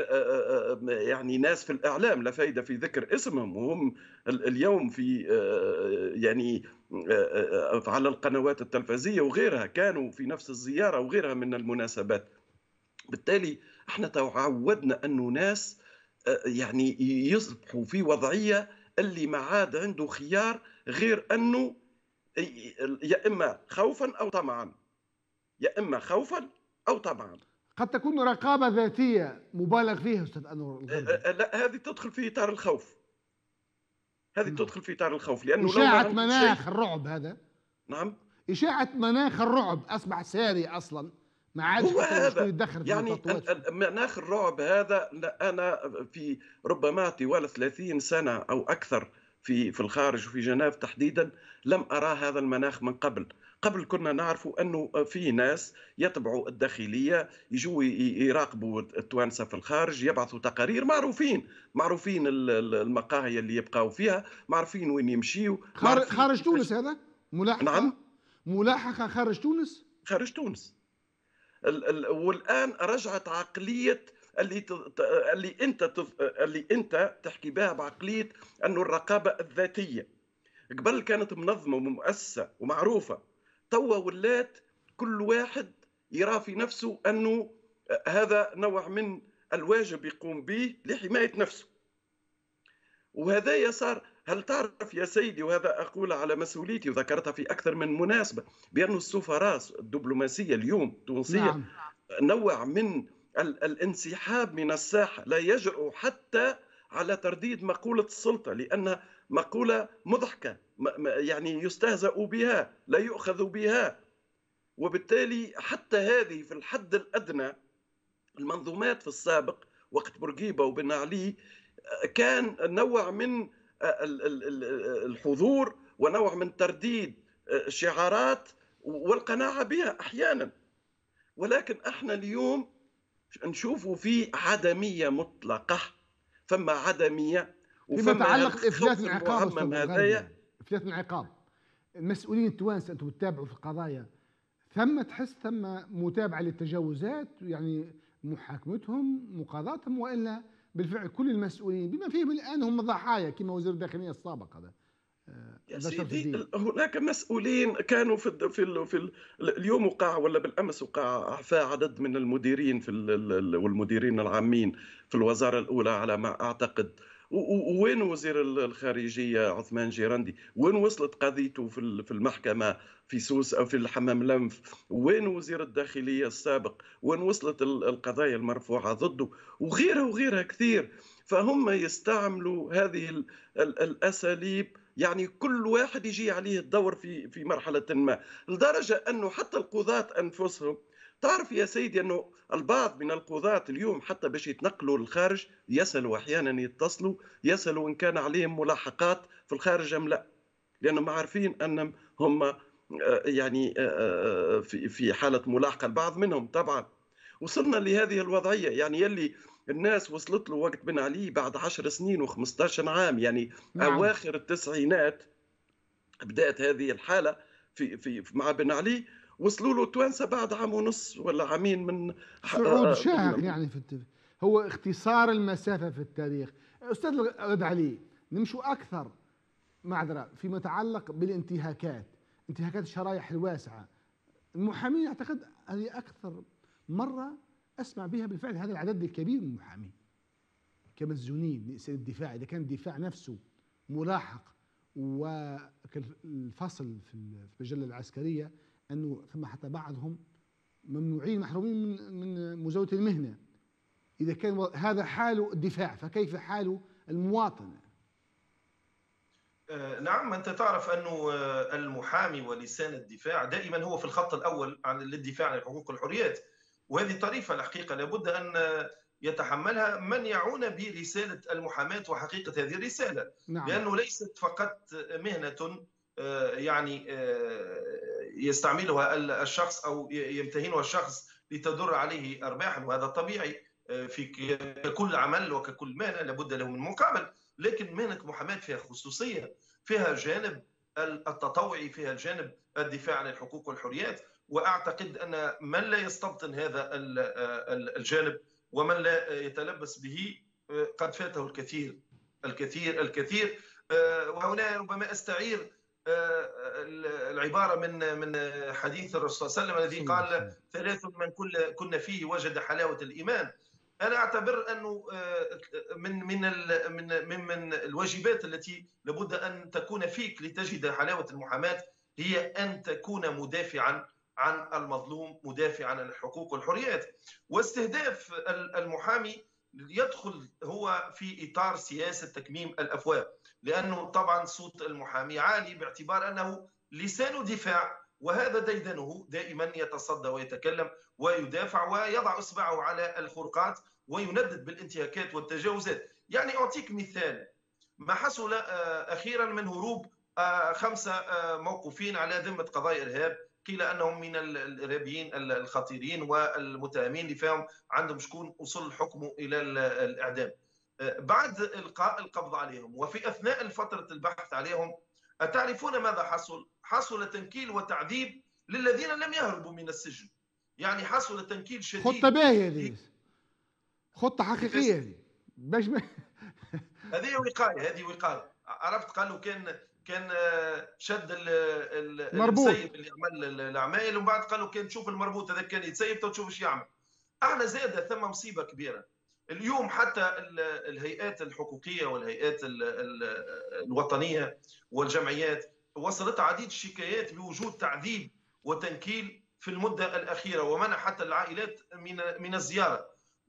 يعني ناس في الإعلام لا فايدة في ذكر اسمهم، وهم اليوم في يعني على القنوات التلفزية وغيرها، كانوا في نفس الزيارة وغيرها من المناسبات. بالتالي احنا تعودنا أنه ناس يعني يصبحوا في وضعية اللي ما عاد عنده خيار غير أنه يا إما خوفا أو طمعا، يا إما خوفا أو طمعا. قد تكون رقابة ذاتية مبالغ فيها أستاذ أنور الغندي. لا، هذه تدخل في إطار الخوف، هذه نعم. تدخل في إطار الخوف، لأنه لو ما إشاعة عنده مناخ شيء. الرعب هذا. نعم، إشاعة مناخ الرعب أصبح ساري أصلا، ما عادش هو حتى شكون هذا يتدخل في يعني التطوات. مناخ الرعب هذا. أنا في ربما طوال ثلاثين سنة أو أكثر في في الخارج وفي جنيف تحديدا لم أرى هذا المناخ من قبل. قبل كنا نعرف أنه في ناس يتبعوا الداخلية، يجوا يراقبوا التوانسة في الخارج، يبعثوا تقارير، معروفين معروفين المقاهي اللي يبقاو فيها، معروفين وين يمشيوا، خارج تونس. هذا ملاحقة. نعم، ملاحقة خارج تونس. خارج تونس. والآن رجعت عقلية اللي اللي انت اللي انت تحكي بها، بعقلية انه الرقابة الذاتية. قبل كانت منظمة ومؤسسة ومعروفة، توا ولات كل واحد يرى في نفسه انه هذا نوع من الواجب يقوم به لحماية نفسه. وهذا صار. هل تعرف يا سيدي، وهذا أقول على مسؤوليتي وذكرتها في أكثر من مناسبة، بأن السفراء الدبلوماسية اليوم التونسية نعم. نوع من الانسحاب من الساحة، لا يجرؤ حتى على ترديد مقولة السلطة، لأنها مقولة مضحكة، يعني يستهزأ بها، لا يؤخذ بها. وبالتالي حتى هذه في الحد الأدنى، المنظومات في السابق وقت بورقيبة وبن علي كان نوع من الحضور ونوع من ترديد شعارات والقناعة بها أحيانا. ولكن احنا اليوم نشوفوا في عدمية مطلقة، فما عدمية فيما يتعلق بإفلات من العقاب. هذايا إفلات من عقاب المسؤولين التوانسة، أنتم بتتابعوا في القضايا، ثم تحس ثم متابعة للتجاوزات، يعني محاكمتهم مقاضاتهم، وإلا بالفعل كل المسؤولين بما فيهم الآن هم ضحايا كما وزير الداخلية السابق هذا يا سيدي. هناك مسؤولين كانوا في ال في ال في ال اليوم وقع ولا بالامس وقع اعفاء عدد من المديرين في والمديرين العامين في الوزاره الاولى على ما اعتقد. وين وزير الخارجيه عثمان جيرندي؟ وين وصلت قضيته في المحكمه في سوس او في الحمام لنف؟ وين وزير الداخليه السابق؟ وين وصلت القضايا المرفوعه ضده؟ وغيرها وغيرها كثير. فهم يستعملوا هذه الاساليب، يعني كل واحد يجي عليه الدور في في مرحلة ما، لدرجة أنه حتى القضاة أنفسهم، تعرف يا سيدي أنه البعض من القضاة اليوم حتى باش يتنقلوا للخارج يسألوا، أحيانا يتصلوا يسألوا إن كان عليهم ملاحقات في الخارج أم لا، لأنهم عارفين أنهم هم يعني في في حالة ملاحقة. البعض منهم طبعا. وصلنا لهذه الوضعية، يعني يلي الناس وصلت له وقت بن علي بعد عشر سنين وخمسة عشر عام، يعني نعم. أواخر التسعينات بدأت هذه الحالة في في مع بن علي، وصلوا له توانسة بعد عام ونص ولا عامين من صعود شاهق يعني في التاريخ. هو اختصار المسافة في التاريخ. أستاذ رد علي، نمشوا أكثر معذرة فيما يتعلق بالانتهاكات، انتهاكات الشرائح الواسعة. المحامين أعتقد هذه أكثر مرة أسمع بها بالفعل هذا العدد الكبير من المحامين كمسجونين لإساءة الدفاع، إذا كان الدفاع نفسه ملاحق. والفصل في المجلة العسكرية أنه ثم حتى بعضهم ممنوعين محرومين من من مزاولة المهنة. إذا كان هذا حال الدفاع فكيف حال المواطن؟ نعم، أنت تعرف أنه المحامي ولسان الدفاع دائما هو في الخط الأول عن للدفاع عن الحقوق والحريات، وهذه طريفة الحقيقة لابد أن يتحملها من يعون برسالة المحاماة وحقيقة هذه الرسالة. نعم. لأنه ليست فقط مهنة يعني يستعملها الشخص أو يمتهنها الشخص لتدر عليه أرباحا، وهذا طبيعي في كل عمل وككل مهنة لابد له من مقابل، لكن مهنة محاماة فيها خصوصية. فيها جانب التطوعي، فيها الجانب الدفاع عن الحقوق والحريات. واعتقد ان من لا يستبطن هذا الجانب ومن لا يتلبس به قد فاته الكثير الكثير الكثير. وهنا ربما استعير العباره من من حديث الرسول صلى الله عليه وسلم الذي قال ثلاث من كل كنا فيه وجد حلاوه الايمان. انا اعتبر انه من من من من, من الواجبات التي لابد ان تكون فيك لتجد حلاوه المحاماه هي ان تكون مدافعا عن المظلوم، مدافعا عن الحقوق والحريات. واستهداف المحامي يدخل هو في اطار سياسه تكميم الافواه، لانه طبعا صوت المحامي عالي باعتبار انه لسان دفاع، وهذا ديدنه دائما يتصدى ويتكلم ويدافع ويضع اصبعه على الخرقات ويندد بالانتهاكات والتجاوزات. يعني اعطيك مثال ما حصل اخيرا من هروب خمسه موقوفين على ذمه قضايا ارهاب، قيل انهم من الارهابيين الخطيرين والمتهمين اللي فيهم عندهم شكون وصل الحكم الى الاعدام. بعد القاء القبض عليهم وفي اثناء فتره البحث عليهم، أتعرفون ماذا حصل؟ حصل تنكيل وتعذيب للذين لم يهربوا من السجن. يعني حصل تنكيل شديد. خطة باهية دي، خطة حقيقية دي. باش هذه وقاية، هذه وقاية. عرفت قالوا كان كان شد المسيب اللي عمل الأعمال، ومن بعد قالوا كان تشوف المربوط هذا كان يتسيب تو تشوف ايش يعمل. احنا زاد ثم مصيبة كبيرة. اليوم حتى الهيئات الحقوقية والهيئات الوطنية والجمعيات وصلت عديد الشكايات بوجود تعذيب وتنكيل في المدة الأخيرة، ومنع حتى العائلات من من الزيارة.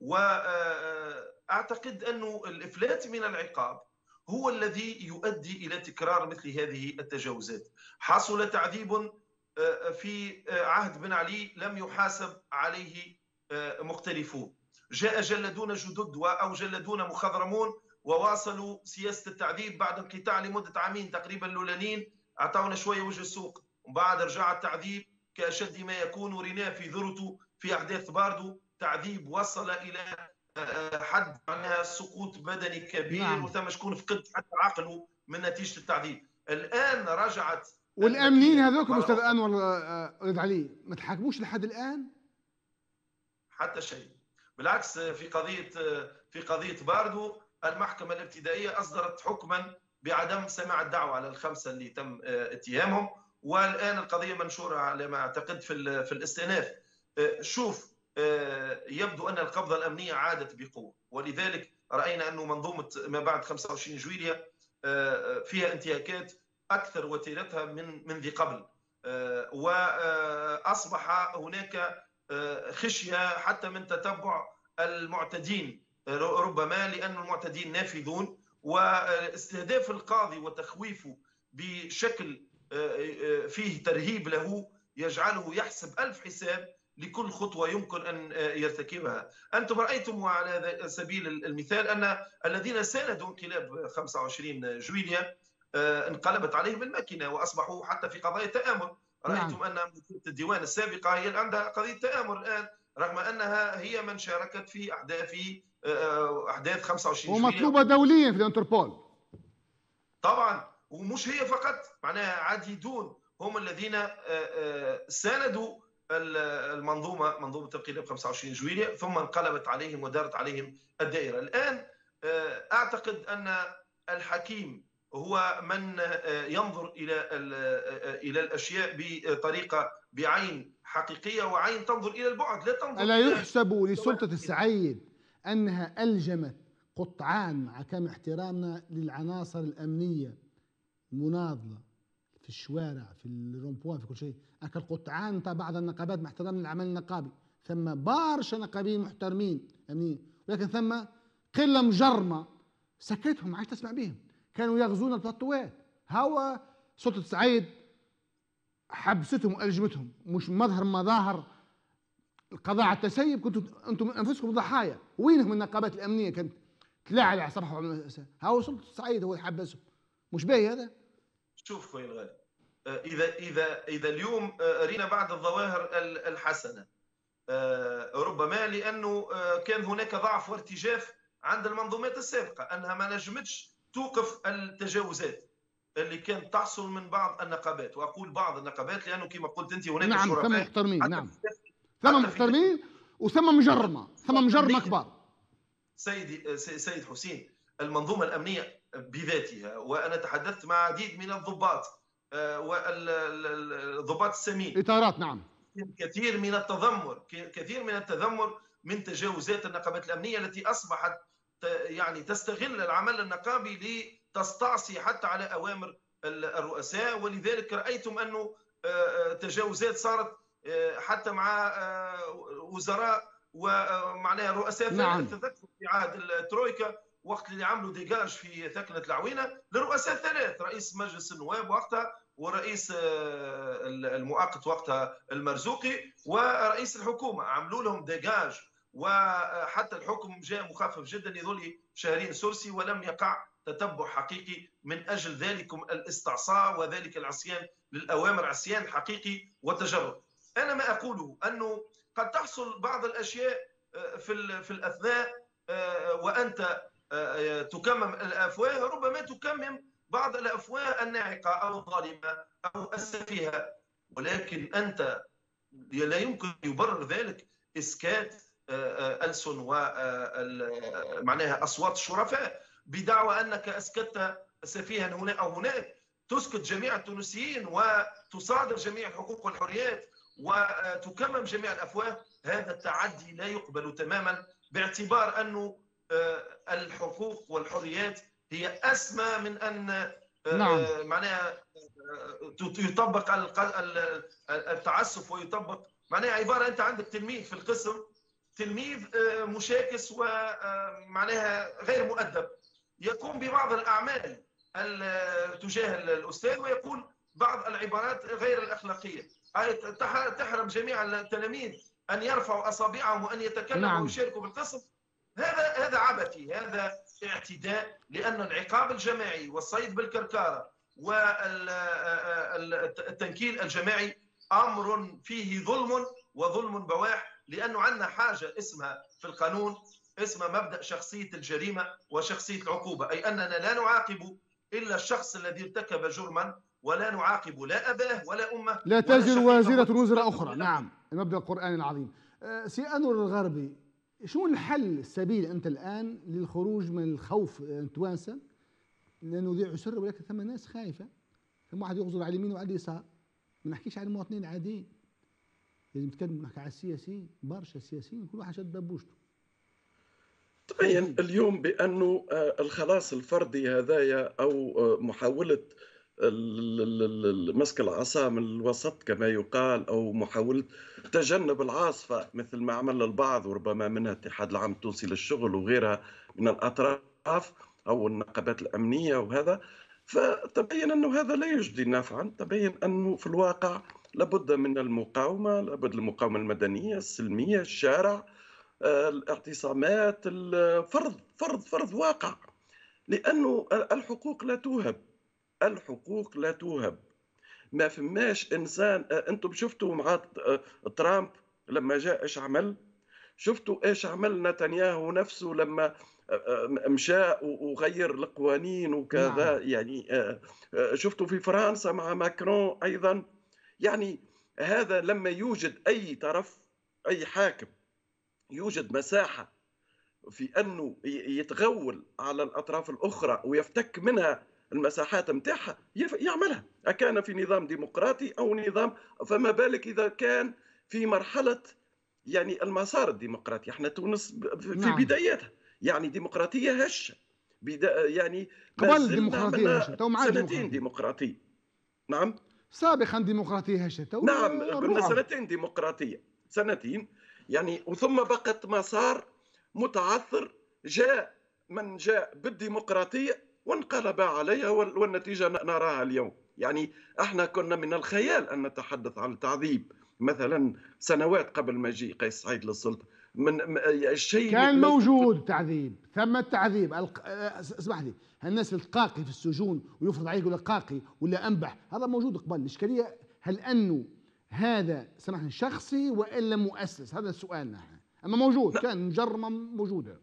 وأعتقد أنه الإفلات من العقاب هو الذي يؤدي إلى تكرار مثل هذه التجاوزات. حصل تعذيب في عهد بن علي لم يحاسب عليه مختلفون، جاء جلدون جدد أو جلدون مخضرمون وواصلوا سياسة التعذيب بعد انقطاع لمدة عامين تقريبا لولانين، أعطونا شوية وجه السوق، وبعد رجع التعذيب كأشد ما يكون، وريناه في ذروته في أحداث باردو، تعذيب وصل إلى حد معناها سقوط بدني كبير. نعم. وثم شكون فقد حتى عقله من نتيجة التعذيب. الآن رجعت والأمنيين هذوك أستاذ أنور ولد علي ما تحاكموش لحد الآن حتى شيء. بالعكس في قضية في قضية باردو المحكمة الابتدائية أصدرت حكما بعدم سماع الدعوة على الخمسة اللي تم اتهامهم، والآن القضية منشورة على ما أعتقد في في الاستئناف. شوف، يبدو أن القبضة الأمنية عادت بقوة، ولذلك رأينا أنه منظومة ما بعد خمسة وعشرين جويلية فيها انتهاكات أكثر وتيرتها من من ذي قبل، وأصبح هناك خشية حتى من تتبع المعتدين، ربما لأن المعتدين نافذون، واستهداف القاضي وتخويفه بشكل فيه ترهيب له يجعله يحسب ألف حساب لكل خطوة يمكن أن يرتكبها. أنتم رأيتم على سبيل المثال أن الذين ساندوا انقلاب خمسة وعشرين جويلية انقلبت عليهم الماكينة وأصبحوا حتى في قضايا تآمر. رأيتم أن الديوان السابقة هي عندها قضية تآمر الآن، رغم أنها هي من شاركت في أحداث أحداث خمسة وعشرين جويلية ومطلوبة دوليا في الانتربول طبعا. ومش هي فقط، معناها عديدون هم الذين ساندوا المنظومة منظومة انقلاب خمسة وعشرين جويلية ثم انقلبت عليهم ودارت عليهم الدائرة. الآن أعتقد أن الحكيم هو من ينظر إلى إلى الأشياء بطريقة بعين حقيقية وعين تنظر إلى البعد، لا تنظر. ألا يحسب لسلطة السعيد أنها ألجمت قطعان، مع كامل احترامنا للعناصر الأمنية المناضلة في الشوارع في الرومبوان في كل شيء، أكل قطعان بعض النقابات مع احترام العمل النقابي، ثم بارشة نقابيين محترمين أمنيين، ولكن ثم قلة مجرمة سكتهم، عايش تسمع بهم، كانوا يغزون البلاطوات. هوا سلطة السعيد حبستهم وألجمتهم، مش مظهر مظاهر القضاء على التسيب، كنتوا انتم انفسكم ضحايا. وينهم النقابات الامنيه كانت تلاعب على صباحهم؟ هو سلطه السعيد هو اللي حبسهم، مش باهي هذا؟ شوف خويا الغالي، اذا اذا اذا اليوم رينا بعض الظواهر الحسنه، ربما لانه كان هناك ضعف وارتجاف عند المنظومات السابقه انها ما نجمتش توقف التجاوزات. اللي كانت تحصل من بعض النقابات، واقول بعض النقابات لانه كما قلت انت هناك نعم ثم شرفاء محترمين، حتى نعم في ثم حتى في محترمين وثم مجرمه، ثم مجرمه الأمنية. كبار. سيدي سيد حسين، المنظومه الامنيه بذاتها، وانا تحدثت مع عديد من الضباط والضباط السمين، اطارات، نعم كثير من التذمر كثير من التذمر من تجاوزات النقابات الامنيه التي اصبحت يعني تستغل العمل النقابي لتستعصي حتى على اوامر الرؤساء. ولذلك رايتم انه تجاوزات صارت حتى مع وزراء ومعناها رؤساء. نعم. تذكر في عهد الترويكا وقت اللي عملوا ديجاج في ثكنة العوينة لرؤساء ثلاث، رئيس مجلس النواب وقتها، ورئيس المؤقت وقتها المرزوقي، ورئيس الحكومة، عملوا لهم ديجاج، وحتى الحكم جاء مخفف جدا يظل شهرين سرسي، ولم يقع تتبع حقيقي من أجل ذلك الاستعصاء وذلك العصيان للأوامر، عصيان حقيقي وتجرد. أنا ما أقوله أنه قد تحصل بعض الأشياء في في الأثناء وأنت تكمم الأفواه، ربما تكمم بعض الأفواه الناعقة أو الظالمة أو السفيهة، ولكن أنت لا يمكن يبرر ذلك إسكات ألسن ومعناها أصوات الشرفاء بدعوى أنك أسكت سفيها هنا أو هناك. تسكت جميع التونسيين وتصادر جميع الحقوق والحريات وتكمم جميع الأفواه، هذا التعدي لا يقبل تماما، باعتبار أنه الحقوق والحريات هي أسمى من أن نعم. معناها يطبق التعسف ويطبق معناها عبارة أنت عندك تلميذ في القسم، تلميذ مشاكس ومعناها غير مؤدب، يقوم ببعض الأعمال تجاه الأستاذ ويقول بعض العبارات غير الأخلاقية، تحرم جميع التلاميذ أن يرفعوا أصابعهم وأن يتكلموا نعم. ويشاركوا بالقسم. هذا هذا عبثي، هذا اعتداء، لأن العقاب الجماعي والصيد بالكركارة والتنكيل الجماعي أمر فيه ظلم وظلم بواح، لأنه عندنا حاجة اسمها في القانون اسمها مبدأ شخصية الجريمة وشخصية العقوبة، أي أننا لا نعاقب إلا الشخص الذي ارتكب جرما، ولا نعاقب لا أباه ولا أمه، لا تزر وازرة وزر أخرى. نعم، المبدأ القرآني العظيم. سي أنور الغربي، شو الحل السبيل أنت الآن للخروج من الخوف التوانسة؟ لأنه ذي عسر ولكن ثم ناس خايفة، ثم واحد يغزر على اليمين وعلى اليسار، ما نحكيش على المواطنين العاديين، لازم نتكلم نحكي على السياسيين، برشا سياسيين كل واحد شد بابوشته. تبين اليوم بأنه الخلاص الفردي هذايا أو محاولة مسك العصا من الوسط كما يقال، أو محاولة تجنب العاصفة مثل ما عمل البعض، وربما منها الاتحاد العام التونسي للشغل وغيرها من الأطراف أو النقابات الأمنية وهذا، فتبين أنه هذا لا يجدي نفعا. تبين أنه في الواقع لابد من المقاومة، لابد المقاومة المدنية السلمية، الشارع، الاعتصامات، الفرض فرض فرض واقع، لأنه الحقوق لا توهب، الحقوق لا توهب. ما فماش إنسان. أنتم شفتوا مع ترامب لما جاء إيش عمل؟ شفتوا إيش عمل نتنياهو نفسه لما مشى وغير القوانين وكذا؟ نعم. يعني شفتوا في فرنسا مع ماكرون أيضا. يعني هذا لما يوجد أي طرف، أي حاكم يوجد مساحة في أنه يتغول على الأطراف الأخرى ويفتك منها المساحات متاعها يعملها، أكان في نظام ديمقراطي أو نظام، فما بالك إذا كان في مرحلة يعني المسار الديمقراطي. احنا تونس في نعم. بدايتها يعني ديمقراطية هشة، بدا يعني قبل ديمقراطية هشة، تو معاه سنتين ديمقراطية. نعم سابقا ديمقراطية هشة، تو نعم قلنا سنتين ديمقراطية، سنتين يعني، وثم بقت مسار متعثر. جاء من جاء بالديمقراطية وانقلب عليها، والنتيجة نراها اليوم. يعني احنا كنا من الخيال أن نتحدث عن التعذيب مثلا سنوات قبل مجيء قيس سعيد للسلطة. من الشيء كان موجود تعذيب، ثم التعذيب. اسمح لي، هالناس القاقي في السجون ويفرض عليه يقول لك قاقي ولا أنبح، هذا موجود قبل. الإشكالية هل أنه هذا سمحني شخصي وإلا مؤسس؟ هذا السؤال نحن. أما موجود، كان مجرمة موجودة.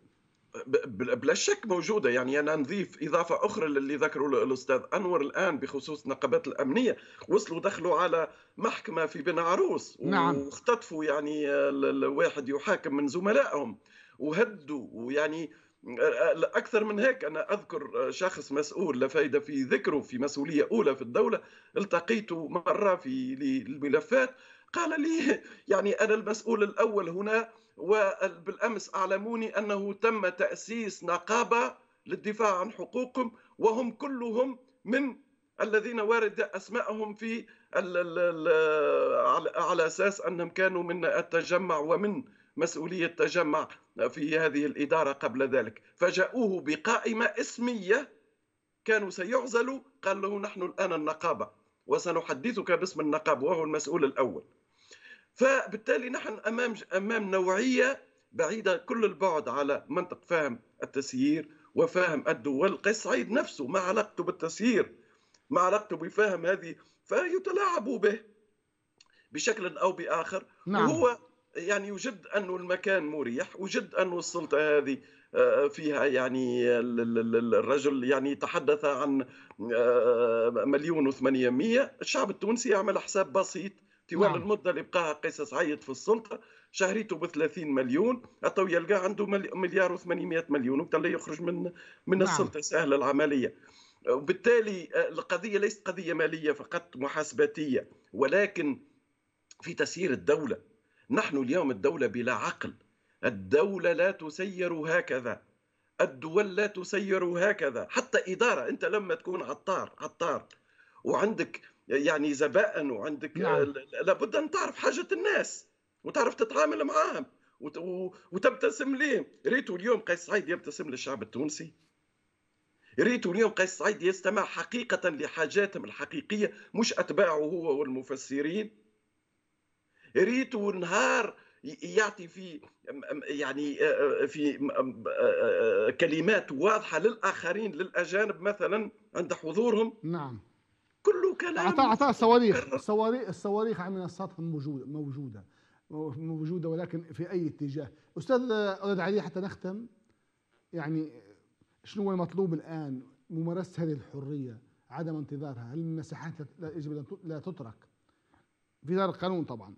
بلا شك موجودة. يعني أنا نضيف إضافة أخرى للي ذكره الأستاذ أنور الآن بخصوص النقابات الأمنية. وصلوا دخلوا على محكمة في بن عروس نعم. واختطفوا يعني الواحد يحاكم من زملائهم وهدوا. ويعني أكثر من هيك، أنا أذكر شخص مسؤول لا فايدة في ذكره في مسؤولية أولى في الدولة، التقيته مرة في الملفات، قال لي يعني أنا المسؤول الأول هنا، وبالأمس أعلموني أنه تم تأسيس نقابة للدفاع عن حقوقهم، وهم كلهم من الذين وارد أسماءهم في ال ال ال على أساس أنهم كانوا من التجمع ومن مسؤولية التجمع في هذه الإدارة قبل ذلك، فجاءوه بقائمة اسمية كانوا سيعزلوا، قال له نحن الآن النقابة وسنحدثك باسم النقابة وهو المسؤول الأول. فبالتالي نحن أمام أمام نوعية بعيدة كل البعد على منطق فهم التسيير وفهم الدول. قيس سعيد نفسه ما علاقته بالتسيير، ما علاقته بفهم هذه، فيتلاعبوا به بشكل أو بآخر. نعم. وهو يعني يجد أنه المكان مريح، وجد أنه السلطة هذه فيها يعني الرجل يعني تحدث عن مليون وثمانمائة. الشعب التونسي يعمل حساب بسيط طوال نعم. المدة اللي بقاها قيس سعيد في السلطة، شهريته ب ثلاثين مليون، أو يلقى عنده مليار وثمانمائة مليون وبالتالي يخرج من من نعم. السلطة، سهل العملية. وبالتالي القضية ليست قضية مالية فقط محاسباتية، ولكن في تسيير الدولة. نحن اليوم الدولة بلا عقل، الدولة لا تسير هكذا، الدول لا تسير هكذا. حتى إدارة، أنت لما تكون عطار عطار وعندك يعني زبائن وعندك نعم. لابد أن تعرف حاجة الناس وتعرف تتعامل معهم وتبتسم لهم. ريتوا اليوم قيس سعيد يبتسم للشعب التونسي؟ ريتوا اليوم قيس سعيد يستمع حقيقة لحاجاتهم الحقيقية، مش أتباعه هو والمفسرين؟ ريتوا نهار يعطي في يعني في كلمات واضحة للآخرين للأجانب مثلا عند حضورهم؟ نعم. كله كلام. أعطاه أعطاه صواريخ، الصواريخ الصواريخ على منصاتهم موجودة موجودة موجودة ولكن في أي اتجاه. أستاذ أولاد علي، حتى نختم، يعني شنو هو المطلوب الآن؟ ممارسة هذه الحرية، عدم انتظارها، هل المساحات يجب أن لا تترك في دار القانون طبعا؟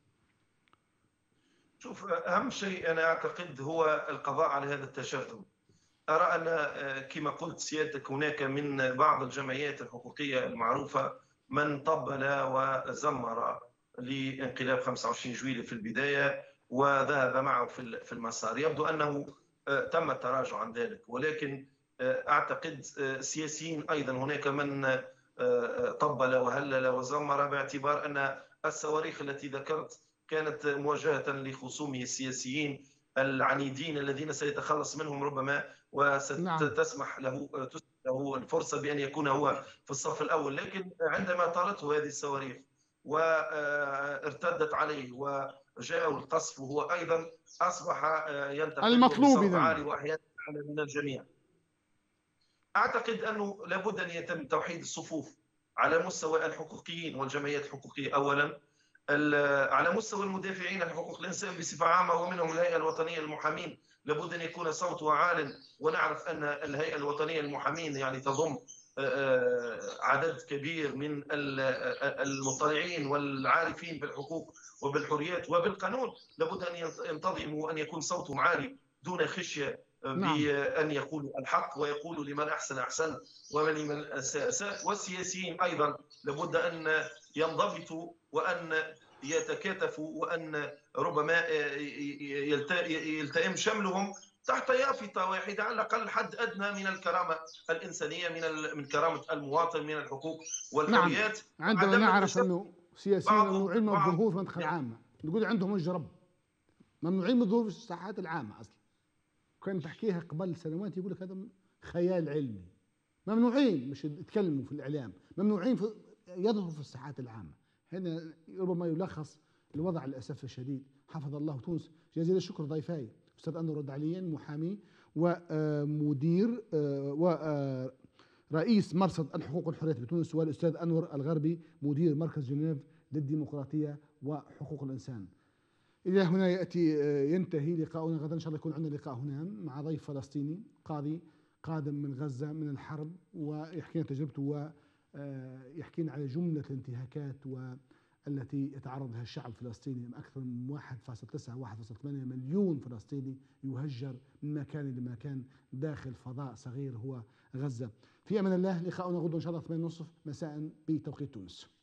شوف، أهم شيء أنا أعتقد هو القضاء على هذا التشرذم. أرى أن كما قلت سيادتك هناك من بعض الجمعيات الحقوقية المعروفة من طبل وزمر لانقلاب خمسة وعشرين جويلية في البداية وذهب معه في المسار. يبدو أنه تم التراجع عن ذلك، ولكن أعتقد سياسيين أيضا هناك من طبل وهلل وزمر، باعتبار أن الصواريخ التي ذكرت كانت موجهة لخصومه السياسيين العنيدين الذين سيتخلص منهم ربما وستسمح له له الفرصة بأن يكون هو في الصف الأول. لكن عندما طالته هذه الصواريخ وارتدت عليه وجاءه القصف وهو أيضا أصبح ينتقد بصوت عالي وأحيانا من الجميع. أعتقد أنه لابد أن يتم توحيد الصفوف على مستوى الحقوقيين والجمعيات الحقوقية أولا، على مستوى المدافعين عن حقوق الإنسان بصفة عامة ومنهم الهيئة الوطنية للمحامين، لابد أن يكون صوتها عال. ونعرف أن الهيئة الوطنية للمحامين يعني تضم عدد كبير من المطلعين والعارفين بالحقوق وبالحريات وبالقانون، لابد أن ينتظموا وأن يكون صوتهم عالي دون خشية بأن يقولوا الحق ويقولوا لمن أحسن أحسن ولمن أساء أساء. والسياسيين أيضا لابد أن ينضبطوا وأن يتكاتفوا وأن ربما يلتئم شملهم تحت يافطة واحدة، على الأقل حد أدنى من الكرامة الإنسانية، من من كرامة المواطن، من الحقوق والحريات. نعم. عندما نعرف أنه سياسيين ممنوعين من الظهور في المنطقة العامة، نقول عندهم وجه رب، ممنوعين من الظهور في الساحات العامة أصلا. كان تحكيها قبل سنوات يقول لك هذا خيال علمي. ممنوعين مش يتكلموا في الإعلام، ممنوعين في يظهروا في الساحات العامة. هنا ربما يلخص الوضع للأسف الشديد. حفظ الله تونس. جزيل الشكر ضيفاي أستاذ أنور الدعليين، محامي ومدير ورئيس مرصد الحقوق والحريات بتونس، والأستاذ أنور الغربي مدير مركز جنيف للديمقراطية وحقوق الإنسان. إلى هنا يأتي ينتهي لقاؤنا. غدا إن شاء الله يكون عندنا لقاء هنا مع ضيف فلسطيني قاضي قادم من غزة من الحرب، ويحكي لنا تجربته ويحكي لنا على جملة الانتهاكات والتي يتعرض لها الشعب الفلسطيني. أكثر من واحد فاصلة تسعة واحد فاصلة ثمانية مليون فلسطيني يهجر من مكان لمكان داخل فضاء صغير هو غزة. في أمان الله، لقاؤنا غدا إن شاء الله ثمانية ونصف مساء بتوقيت تونس.